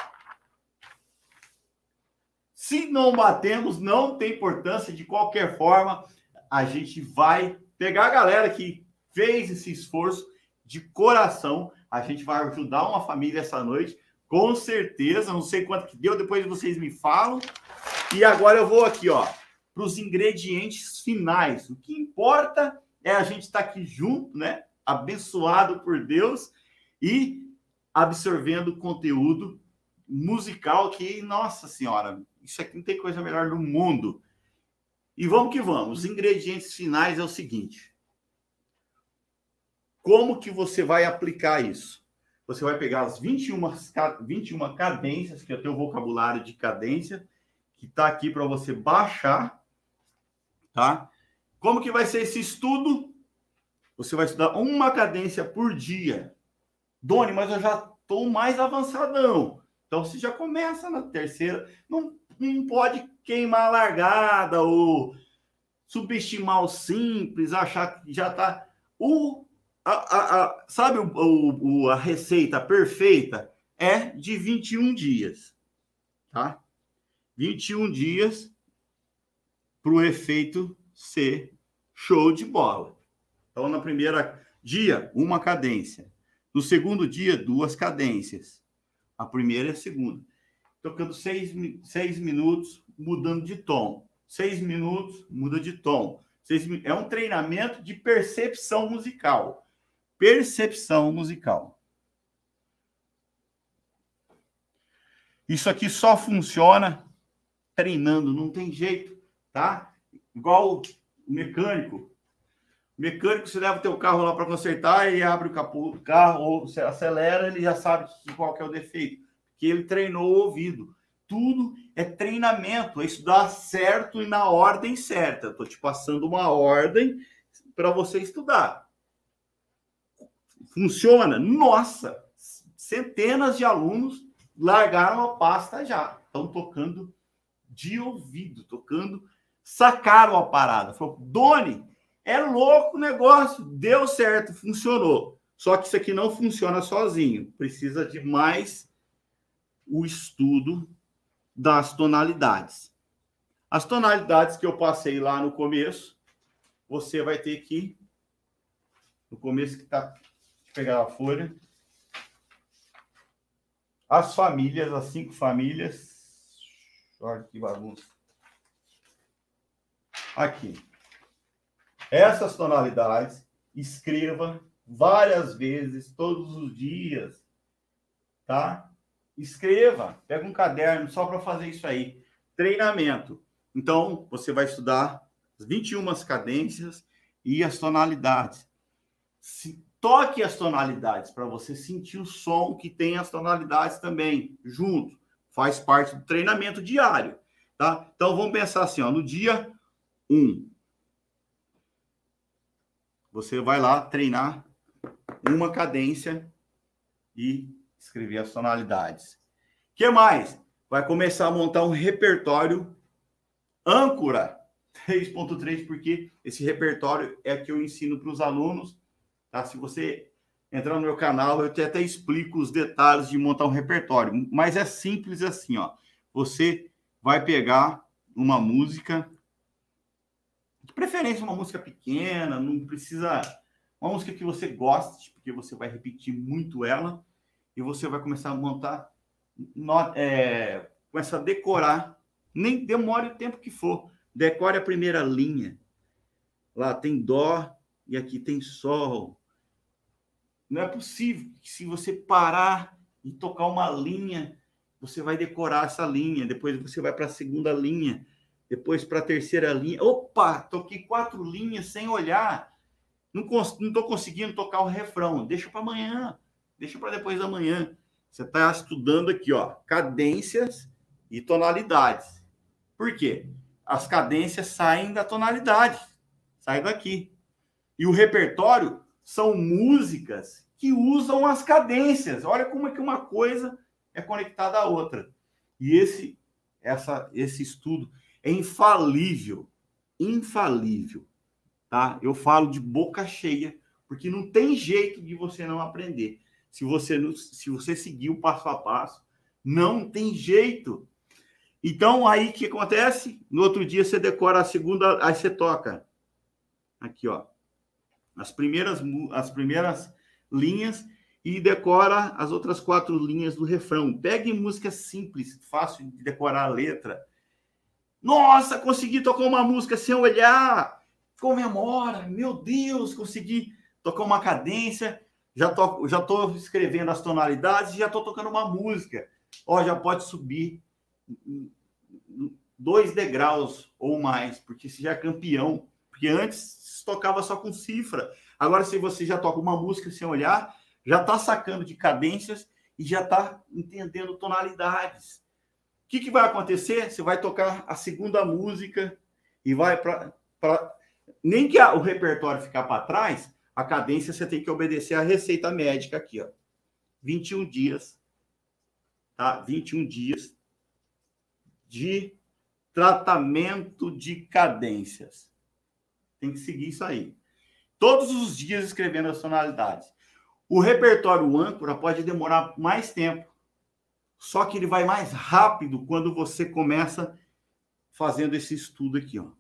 Se não batemos, não tem importância, de qualquer forma, a gente vai pegar a galera que fez esse esforço de coração, a gente vai ajudar uma família essa noite, com certeza, não sei quanto que deu, depois vocês me falam. E agora eu vou aqui, ó, para os ingredientes finais. O que importa é a gente estar aqui junto, né? Abençoado por Deus e absorvendo conteúdo musical que, nossa senhora, isso aqui não tem coisa melhor no mundo. E vamos que vamos. Os ingredientes finais é o seguinte. Como que você vai aplicar isso? Você vai pegar as vinte e uma, vinte e uma cadências, que é o teu vocabulário de cadência, que está aqui para você baixar, tá? Como que vai ser esse estudo? Você vai estudar uma cadência por dia. Doni, mas eu já estou mais avançadão. Então, você já começa na terceira. Não, não pode queimar a largada ou subestimar o simples, achar que já está... O, a, a, a, sabe o, o, a receita perfeita? É de vinte e um dias. Tá? vinte e um dias para o efeito ser show de bola. Então, no primeiro dia, uma cadência. No segundo dia, duas cadências. A primeira e a segunda. Tocando seis, seis minutos, mudando de tom. Seis minutos, muda de tom. Seis, é um treinamento de percepção musical. Percepção musical. Isso aqui só funciona treinando, não tem jeito, tá? Igual o mecânico. O mecânico, você leva o teu carro lá para consertar e abre o capô do carro, ou você acelera, ele já sabe qual que é o defeito. Porque ele treinou o ouvido. Tudo é treinamento, é estudar certo e na ordem certa. Eu tô te passando uma ordem para você estudar. Funciona? Nossa! Centenas de alunos largaram a pasta já. Estão tocando de ouvido, tocando, sacaram a parada. Falou, Doni, é louco o negócio, deu certo, funcionou. Só que isso aqui não funciona sozinho. Precisa de mais o estudo das tonalidades. As tonalidades que eu passei lá no começo, você vai ter que, no começo que tá, pegar a folha, as famílias, as cinco famílias, olha que bagunça. Aqui. Essas tonalidades, escreva várias vezes, todos os dias, tá? Escreva, pega um caderno só para fazer isso aí. Treinamento. Então, você vai estudar as vinte e uma cadências e as tonalidades. Se, toque as tonalidades para você sentir o som que tem as tonalidades também, junto. Faz parte do treinamento diário, tá? Então, vamos pensar assim, ó, no dia um. Você vai lá treinar uma cadência e escrever as tonalidades. O que mais? Vai começar a montar um repertório âncora três ponto três, porque esse repertório é que eu ensino para os alunos, tá? Se você entrar no meu canal, eu até explico os detalhes de montar um repertório, mas é simples assim, ó. Você vai pegar uma música, de preferência uma música pequena, não precisa... Uma música que você goste, porque você vai repetir muito ela, e você vai começar a montar, é, começa a decorar, nem demore o tempo que for, decore a primeira linha. Lá tem dó e aqui tem sol. Não é possível que se você parar e tocar uma linha, você vai decorar essa linha, depois você vai para a segunda linha, depois para a terceira linha. Opa, toquei quatro linhas sem olhar. Não estou conseguindo tocar o refrão. Deixa para amanhã. Deixa para depois da manhã. Você está estudando aqui, ó, cadências e tonalidades. Por quê? As cadências saem da tonalidade. Saem daqui. E o repertório são músicas que usam as cadências. Olha como é que uma coisa é conectada à outra. E esse, essa, esse estudo é infalível. Infalível. Tá? Eu falo de boca cheia, porque não tem jeito de você não aprender. Se você, se você seguir o passo a passo, não tem jeito. Então, aí o que acontece? No outro dia você decora a segunda, aí você toca. Aqui, ó. As primeiras, as primeiras linhas e decora as outras quatro linhas do refrão. Pegue música simples, fácil de decorar a letra. Nossa, consegui tocar uma música sem olhar. Comemora, meu Deus, consegui tocar uma cadência, já tô, já tô escrevendo as tonalidades, já tô tocando uma música. Ó, já pode subir dois degraus ou mais, porque você já é campeão. Porque antes tocava só com cifra. Agora, se você já toca uma música sem olhar, já tá sacando de cadências e já tá entendendo tonalidades. O que, que vai acontecer? Você vai tocar a segunda música e vai para... Nem que a, o repertório ficar para trás, a cadência você tem que obedecer a receita médica aqui, ó. vinte e um dias, tá? vinte e um dias de tratamento de cadências. Tem que seguir isso aí. Todos os dias escrevendo as tonalidades. O repertório âncora pode demorar mais tempo, só que ele vai mais rápido quando você começa fazendo esse estudo aqui, ó.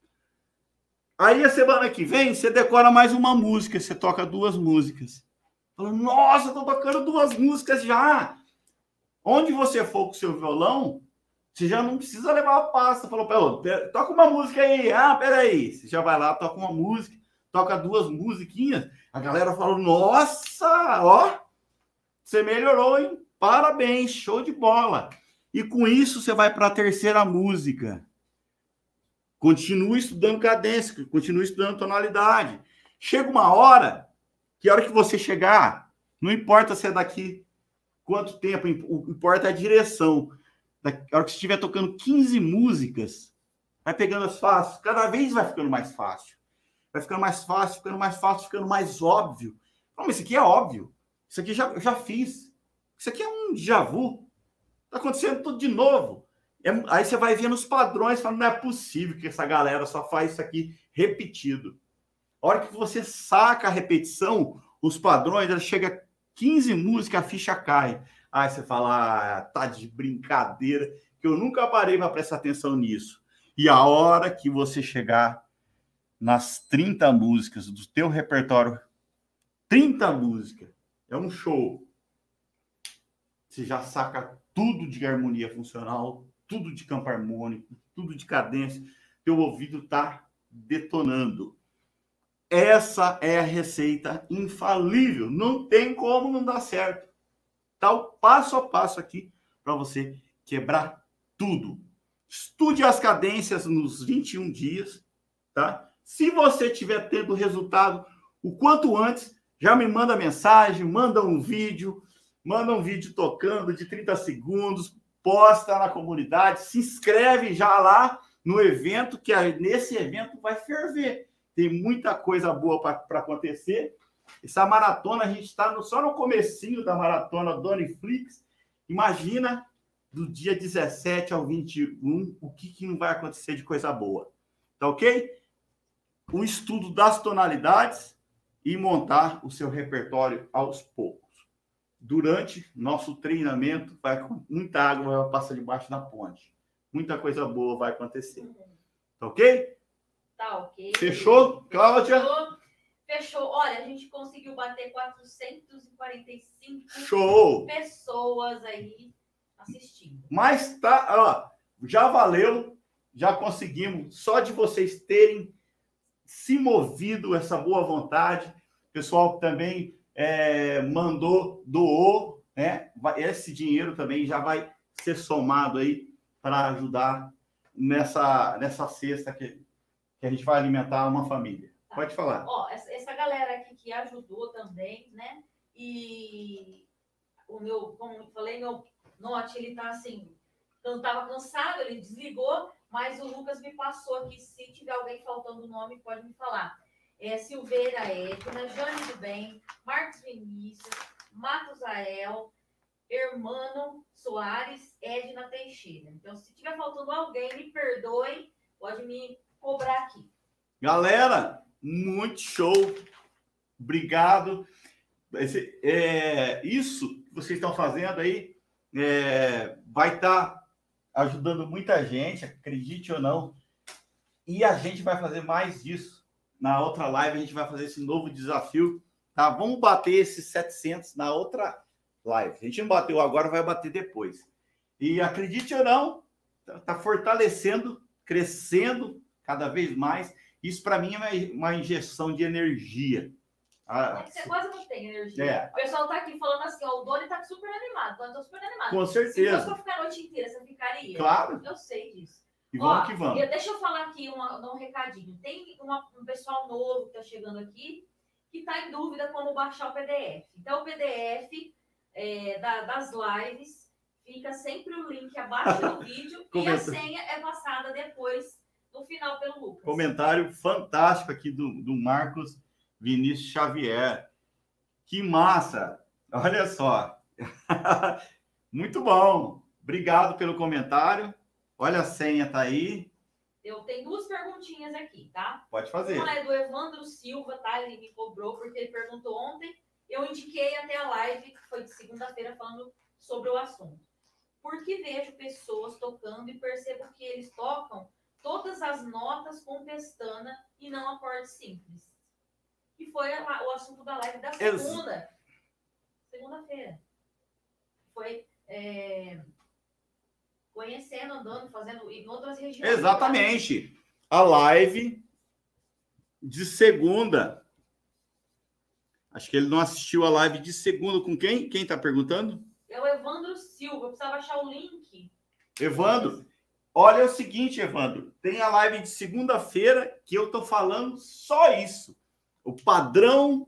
Aí a semana que vem, você decora mais uma música, você toca duas músicas. Fala, nossa, eu tô tocando duas músicas já. Onde você for com o seu violão, você já não precisa levar a pasta. Falou, toca uma música aí. Ah, peraí. Você já vai lá, toca uma música, toca duas musiquinhas. A galera fala, nossa, ó, você melhorou, hein? Parabéns, show de bola. E com isso, você vai para a terceira música. Continue estudando cadência, continue estudando tonalidade. Chega uma hora, que a hora que você chegar, não importa se é daqui quanto tempo, o que importa é a direção. A hora que você estiver tocando quinze músicas, vai pegando as fáceis, cada vez vai ficando mais fácil. Vai ficando mais fácil, ficando mais fácil, ficando mais óbvio. Não, mas isso aqui é óbvio. Isso aqui já, já fiz. Isso aqui é um déjà vu. Está acontecendo tudo de novo. É, aí você vai vendo os padrões, falando, não é possível que essa galera só faz isso aqui repetido. A hora que você saca a repetição, os padrões, ela chega a quinze músicas, a ficha cai. Aí você fala, ah, tá de brincadeira, que eu nunca parei para prestar atenção nisso. E a hora que você chegar nas trinta músicas do teu repertório, trinta músicas, é um show. Você já saca tudo de harmonia funcional, tudo de campo harmônico, tudo de cadência. Teu ouvido tá detonando. Essa é a receita infalível. Não tem como não dar certo. Tá o passo a passo aqui para você quebrar tudo. Estude as cadências nos vinte e um dias, tá? Se você tiver tendo resultado o quanto antes, já me manda mensagem, manda um vídeo, manda um vídeo tocando de trinta segundos, posta na comunidade, se inscreve já lá no evento, que nesse evento vai ferver. Tem muita coisa boa para acontecer. Essa maratona, a gente está só no comecinho da maratona Doniflix. Imagina do dia dezessete ao vinte e um, o que, que não vai acontecer de coisa boa. Tá ok? O estudo das tonalidades e montar o seu repertório aos poucos. Durante nosso treinamento, vai, muita água vai passar debaixo da ponte. Muita coisa boa vai acontecer. Tá ok? Tá ok. Fechou, Cláudia? Fechou. Fechou. Olha, a gente conseguiu bater quatrocentas e quarenta e cinco Show! pessoas aí assistindo. Mas tá, ó, já valeu, já conseguimos. Só de vocês terem se movido essa boa vontade. O pessoal também é, mandou, doou, né? Esse dinheiro também já vai ser somado aí para ajudar nessa, nessa cesta que, que a gente vai alimentar uma família. Tá. Pode falar. Ó, essa, essa galera aqui que ajudou também, né? E o meu, como eu falei, meu Note, ele tá assim, eu tava cansado, ele desligou, mas o Lucas me passou aqui, se tiver alguém faltando o nome, pode me falar. É Silveira Edna, Jane do Bem, Marcos Vinícius, Matusael, Hermano Soares, Edna Teixeira. Então, se tiver faltando alguém, me perdoe, pode me cobrar aqui. Galera, muito show. Obrigado. Esse, é, isso que vocês estão fazendo aí é, vai estar tá ajudando muita gente, acredite ou não. E a gente vai fazer mais disso. Na outra live, a gente vai fazer esse novo desafio. Tá? Vamos bater esses setecentos na outra live. A gente não bateu agora, vai bater depois. E acredite ou não, está fortalecendo, crescendo cada vez mais. Isso, para mim, é uma injeção de energia. É que você quase não tem energia. É. O pessoal tá aqui falando assim, ó, o Doni tá super animado. Eu tô super animado. Com certeza. Se fosse pra ficar a noite inteira, você ficaria? Claro. Eu sei disso. E vamos ó, que vamos. E deixa eu falar aqui uma, um recadinho. Tem uma, um pessoal novo que tá chegando aqui que tá em dúvida como baixar o P D F. Então, o P D F é, da, das lives fica sempre o link abaixo do vídeo e a senha é passada depois, no final, pelo Lucas. Comentário fantástico aqui do, do Marcos Vinícius Xavier. Que massa! Olha só. Muito bom. Obrigado pelo comentário. Olha, a senha tá aí. Eu tenho duas perguntinhas aqui, tá? Pode fazer. Uma é do Evandro Silva, tá? Ele me cobrou porque ele perguntou ontem. Eu indiquei até a live, que foi de segunda-feira, falando sobre o assunto. Porque vejo pessoas tocando e percebo que eles tocam todas as notas com pestana e não acordes simples. Que foi a, o assunto da live da segunda. Segunda-feira. Foi é, conhecendo, andando, fazendo em outras regiões. Exatamente. A live de segunda. Acho que ele não assistiu a live de segunda com quem? Quem está perguntando? É o Evandro Silva. Eu precisava achar o link. Evandro, olha é o seguinte, Evandro. Tem a live de segunda-feira que eu tô falando só isso. O padrão,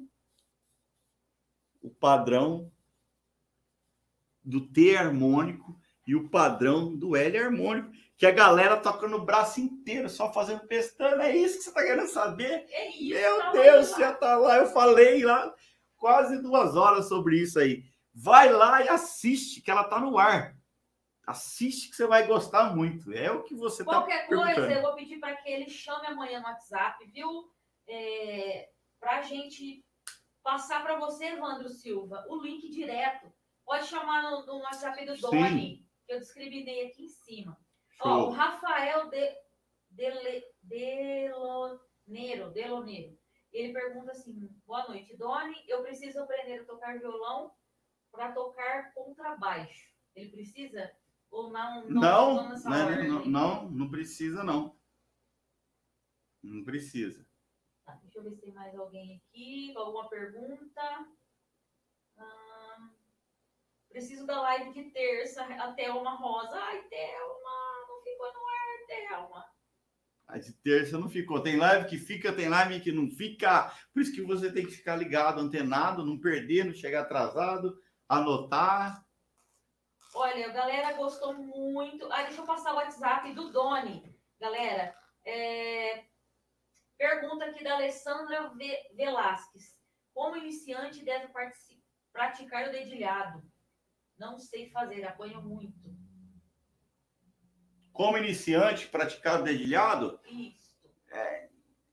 o padrão do T harmônico e o padrão do L harmônico, que a galera toca no braço inteiro, só fazendo pestana. É isso que você tá querendo saber? É isso. Meu tá Deus, lá. já tá lá. Eu falei lá quase duas horas sobre isso aí. Vai lá e assiste, que ela tá no ar. Assiste que você vai gostar muito. É o que você Qualquer tá perguntando. coisa, eu vou pedir para que ele chame amanhã no WhatsApp, viu? É, para a gente passar para você, Evandro Silva, o link direto. Pode chamar no, no WhatsApp do Doni, que eu discriminei aqui em cima. Ó, o Rafael de, de, de, Nero, Delonero. Ele pergunta assim: boa noite, Doni. Eu preciso aprender a tocar violão para tocar contrabaixo. Ele precisa ou não? Não, Não, não, nessa não, ordem? não, não, não precisa, não. Não precisa. Tá, deixa eu ver se tem mais alguém aqui. Alguma pergunta? Hum, preciso da live de terça. A Thelma Rosa. Ai, Thelma, não ficou no ar, Thelma. A de terça não ficou. Tem live que fica, tem live que não fica. Por isso que você tem que ficar ligado, antenado, não perder, não chegar atrasado, anotar. Olha, a galera gostou muito. Ah, deixa eu passar o WhatsApp do Doni. Galera, é... pergunta aqui da Alessandra Velasquez. Como iniciante deve praticar o dedilhado? Não sei fazer, apanho muito. Como iniciante, praticar o dedilhado? Isso. É,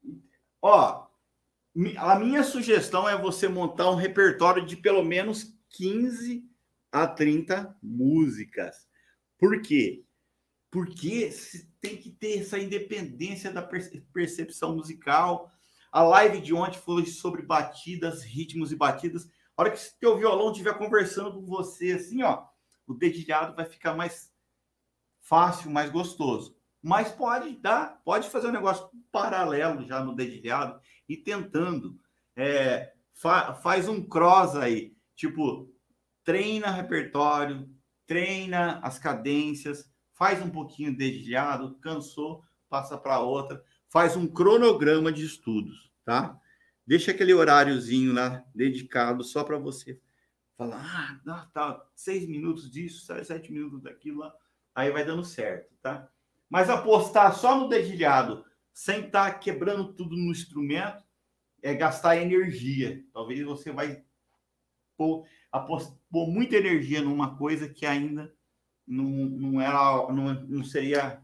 ó, a minha sugestão é você montar um repertório de pelo menos quinze a trinta músicas. Por quê? Porque tem que ter essa independência da percepção musical. A live de ontem foi sobre batidas, ritmos e batidas. A hora que o teu violão estiver conversando com você, assim, ó, o dedilhado vai ficar mais fácil, mais gostoso. Mas pode dar, pode fazer um negócio paralelo já no dedilhado e tentando. É, fa, faz um cross aí, tipo, treina repertório, treina as cadências, faz um pouquinho de dedilhado, cansou, passa para outra, faz um cronograma de estudos, tá? Deixa aquele horáriozinho lá dedicado só para você falar, ah, tá, seis minutos disso, sete minutos daquilo lá, aí vai dando certo, tá? Mas apostar só no dedilhado, sem estar quebrando tudo no instrumento, é gastar energia. Talvez você vai pôr, apostar, pôr muita energia numa coisa que ainda não, não, era, não, não seria...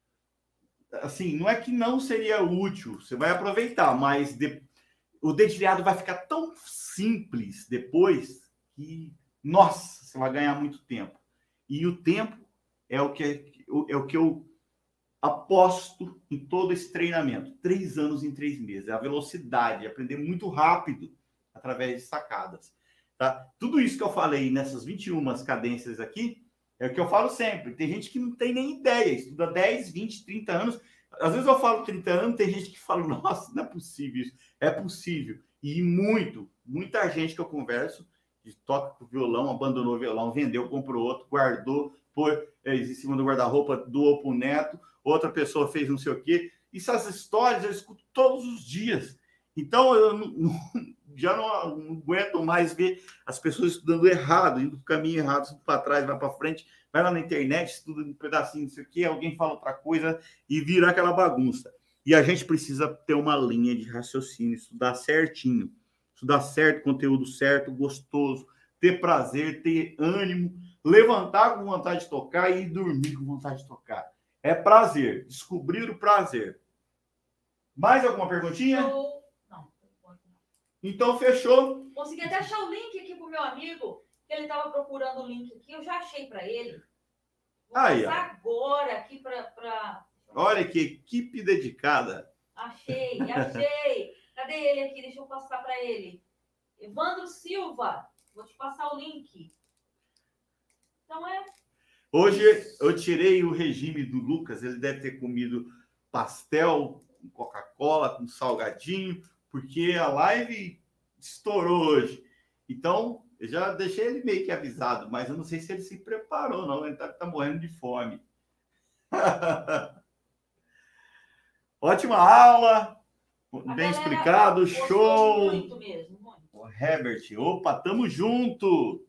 Assim, não é que não seria útil, você vai aproveitar, mas de, o dedilhado vai ficar tão simples depois que, nossa, você vai ganhar muito tempo. E o tempo é o que, é o que eu aposto em todo esse treinamento. Três anos em três meses. A velocidade, aprender muito rápido através de sacadas. Tá? Tudo isso que eu falei nessas vinte e uma cadências aqui, é o que eu falo sempre. Tem gente que não tem nem ideia, estuda dez, vinte, trinta anos. Às vezes eu falo trinta anos, tem gente que fala, nossa, não é possível isso. É possível. E muito, muita gente que eu converso, que toca com violão, abandonou o violão, vendeu, comprou outro, guardou, pôs em cima do guarda-roupa, doou para o neto, outra pessoa fez não sei o quê. E essas histórias eu escuto todos os dias. Então, eu não, não, já não, não aguento mais ver as pessoas estudando errado, indo para o caminho errado, indo para trás, vai para frente, vai lá na internet, estuda um pedacinho disso aqui, alguém fala outra coisa e vira aquela bagunça. E a gente precisa ter uma linha de raciocínio, estudar certinho, estudar certo, conteúdo certo, gostoso, ter prazer, ter ânimo, levantar com vontade de tocar e dormir com vontade de tocar. É prazer, descobrir o prazer. Mais alguma perguntinha? Eu... Não, não. Então, fechou. Consegui até achar o link aqui pro meu amigo, que ele estava procurando o link aqui, eu já achei para ele. Vou Aí, passar agora aqui para... Pra... Olha que equipe dedicada. Achei, achei. Cadê ele aqui? Deixa eu passar para ele. Evandro Silva, vou te passar o link. Então é... Hoje eu tirei o regime do Lucas, ele deve ter comido pastel com Coca-Cola, com salgadinho, porque a live estourou hoje. Então, eu já deixei ele meio que avisado, mas eu não sei se ele se preparou, não. Ele tá, tá morrendo de fome. Ótima aula, A bem galera explicado, gostou show. Muito mesmo, muito. O Herbert, opa, tamo junto.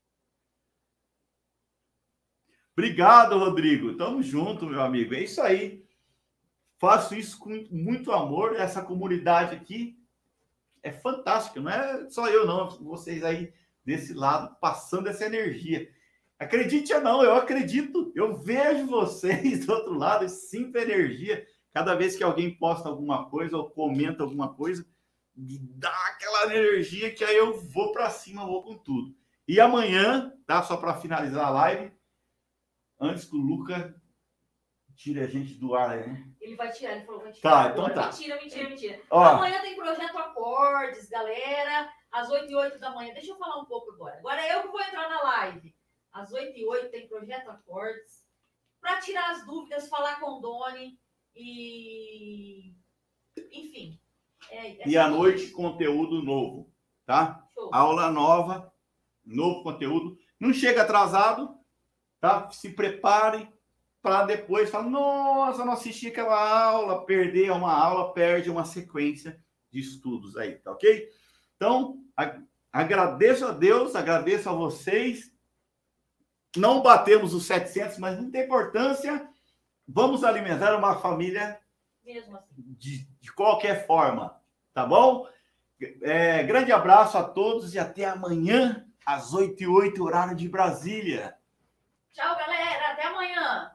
Obrigado, Rodrigo. Tamo junto, meu amigo. É isso aí. Faço isso com muito amor. Essa comunidade aqui é fantástica. Não é só eu, não. Vocês aí desse lado passando essa energia. Acredite ou não, eu acredito. Eu vejo vocês do outro lado e sinto energia. Cada vez que alguém posta alguma coisa ou comenta alguma coisa, dá aquela energia que aí eu vou para cima, vou com tudo. E amanhã, tá? Só para finalizar a live, antes que o Luca tire a gente do ar, né? Ele vai tirar, ele falou que vai Tá, tirar. então agora. tá. Mentira, mentira, mentira. Ó. Amanhã tem Projeto Acordes, galera. Às oito e oito da manhã. Deixa eu falar um pouco agora. Agora eu que vou entrar na live. Às oito e oito tem Projeto Acordes. Para tirar as dúvidas, falar com o Doni. E... Enfim. É, E à noite, conteúdo novo, tá? Show. Aula nova, novo conteúdo. Não chega atrasado, tá? Se prepare para depois falar, nossa, não assisti aquela aula, perder uma aula, perde uma sequência de estudos aí, tá ok? Então, a, agradeço a Deus, agradeço a vocês. Não batemos os setecentos, mas não tem importância. Vamos alimentar uma família Mesmo assim. de, de qualquer forma, tá bom? É, grande abraço a todos e até amanhã, às oito e oito, horário de Brasília. Tchau, galera. Até amanhã.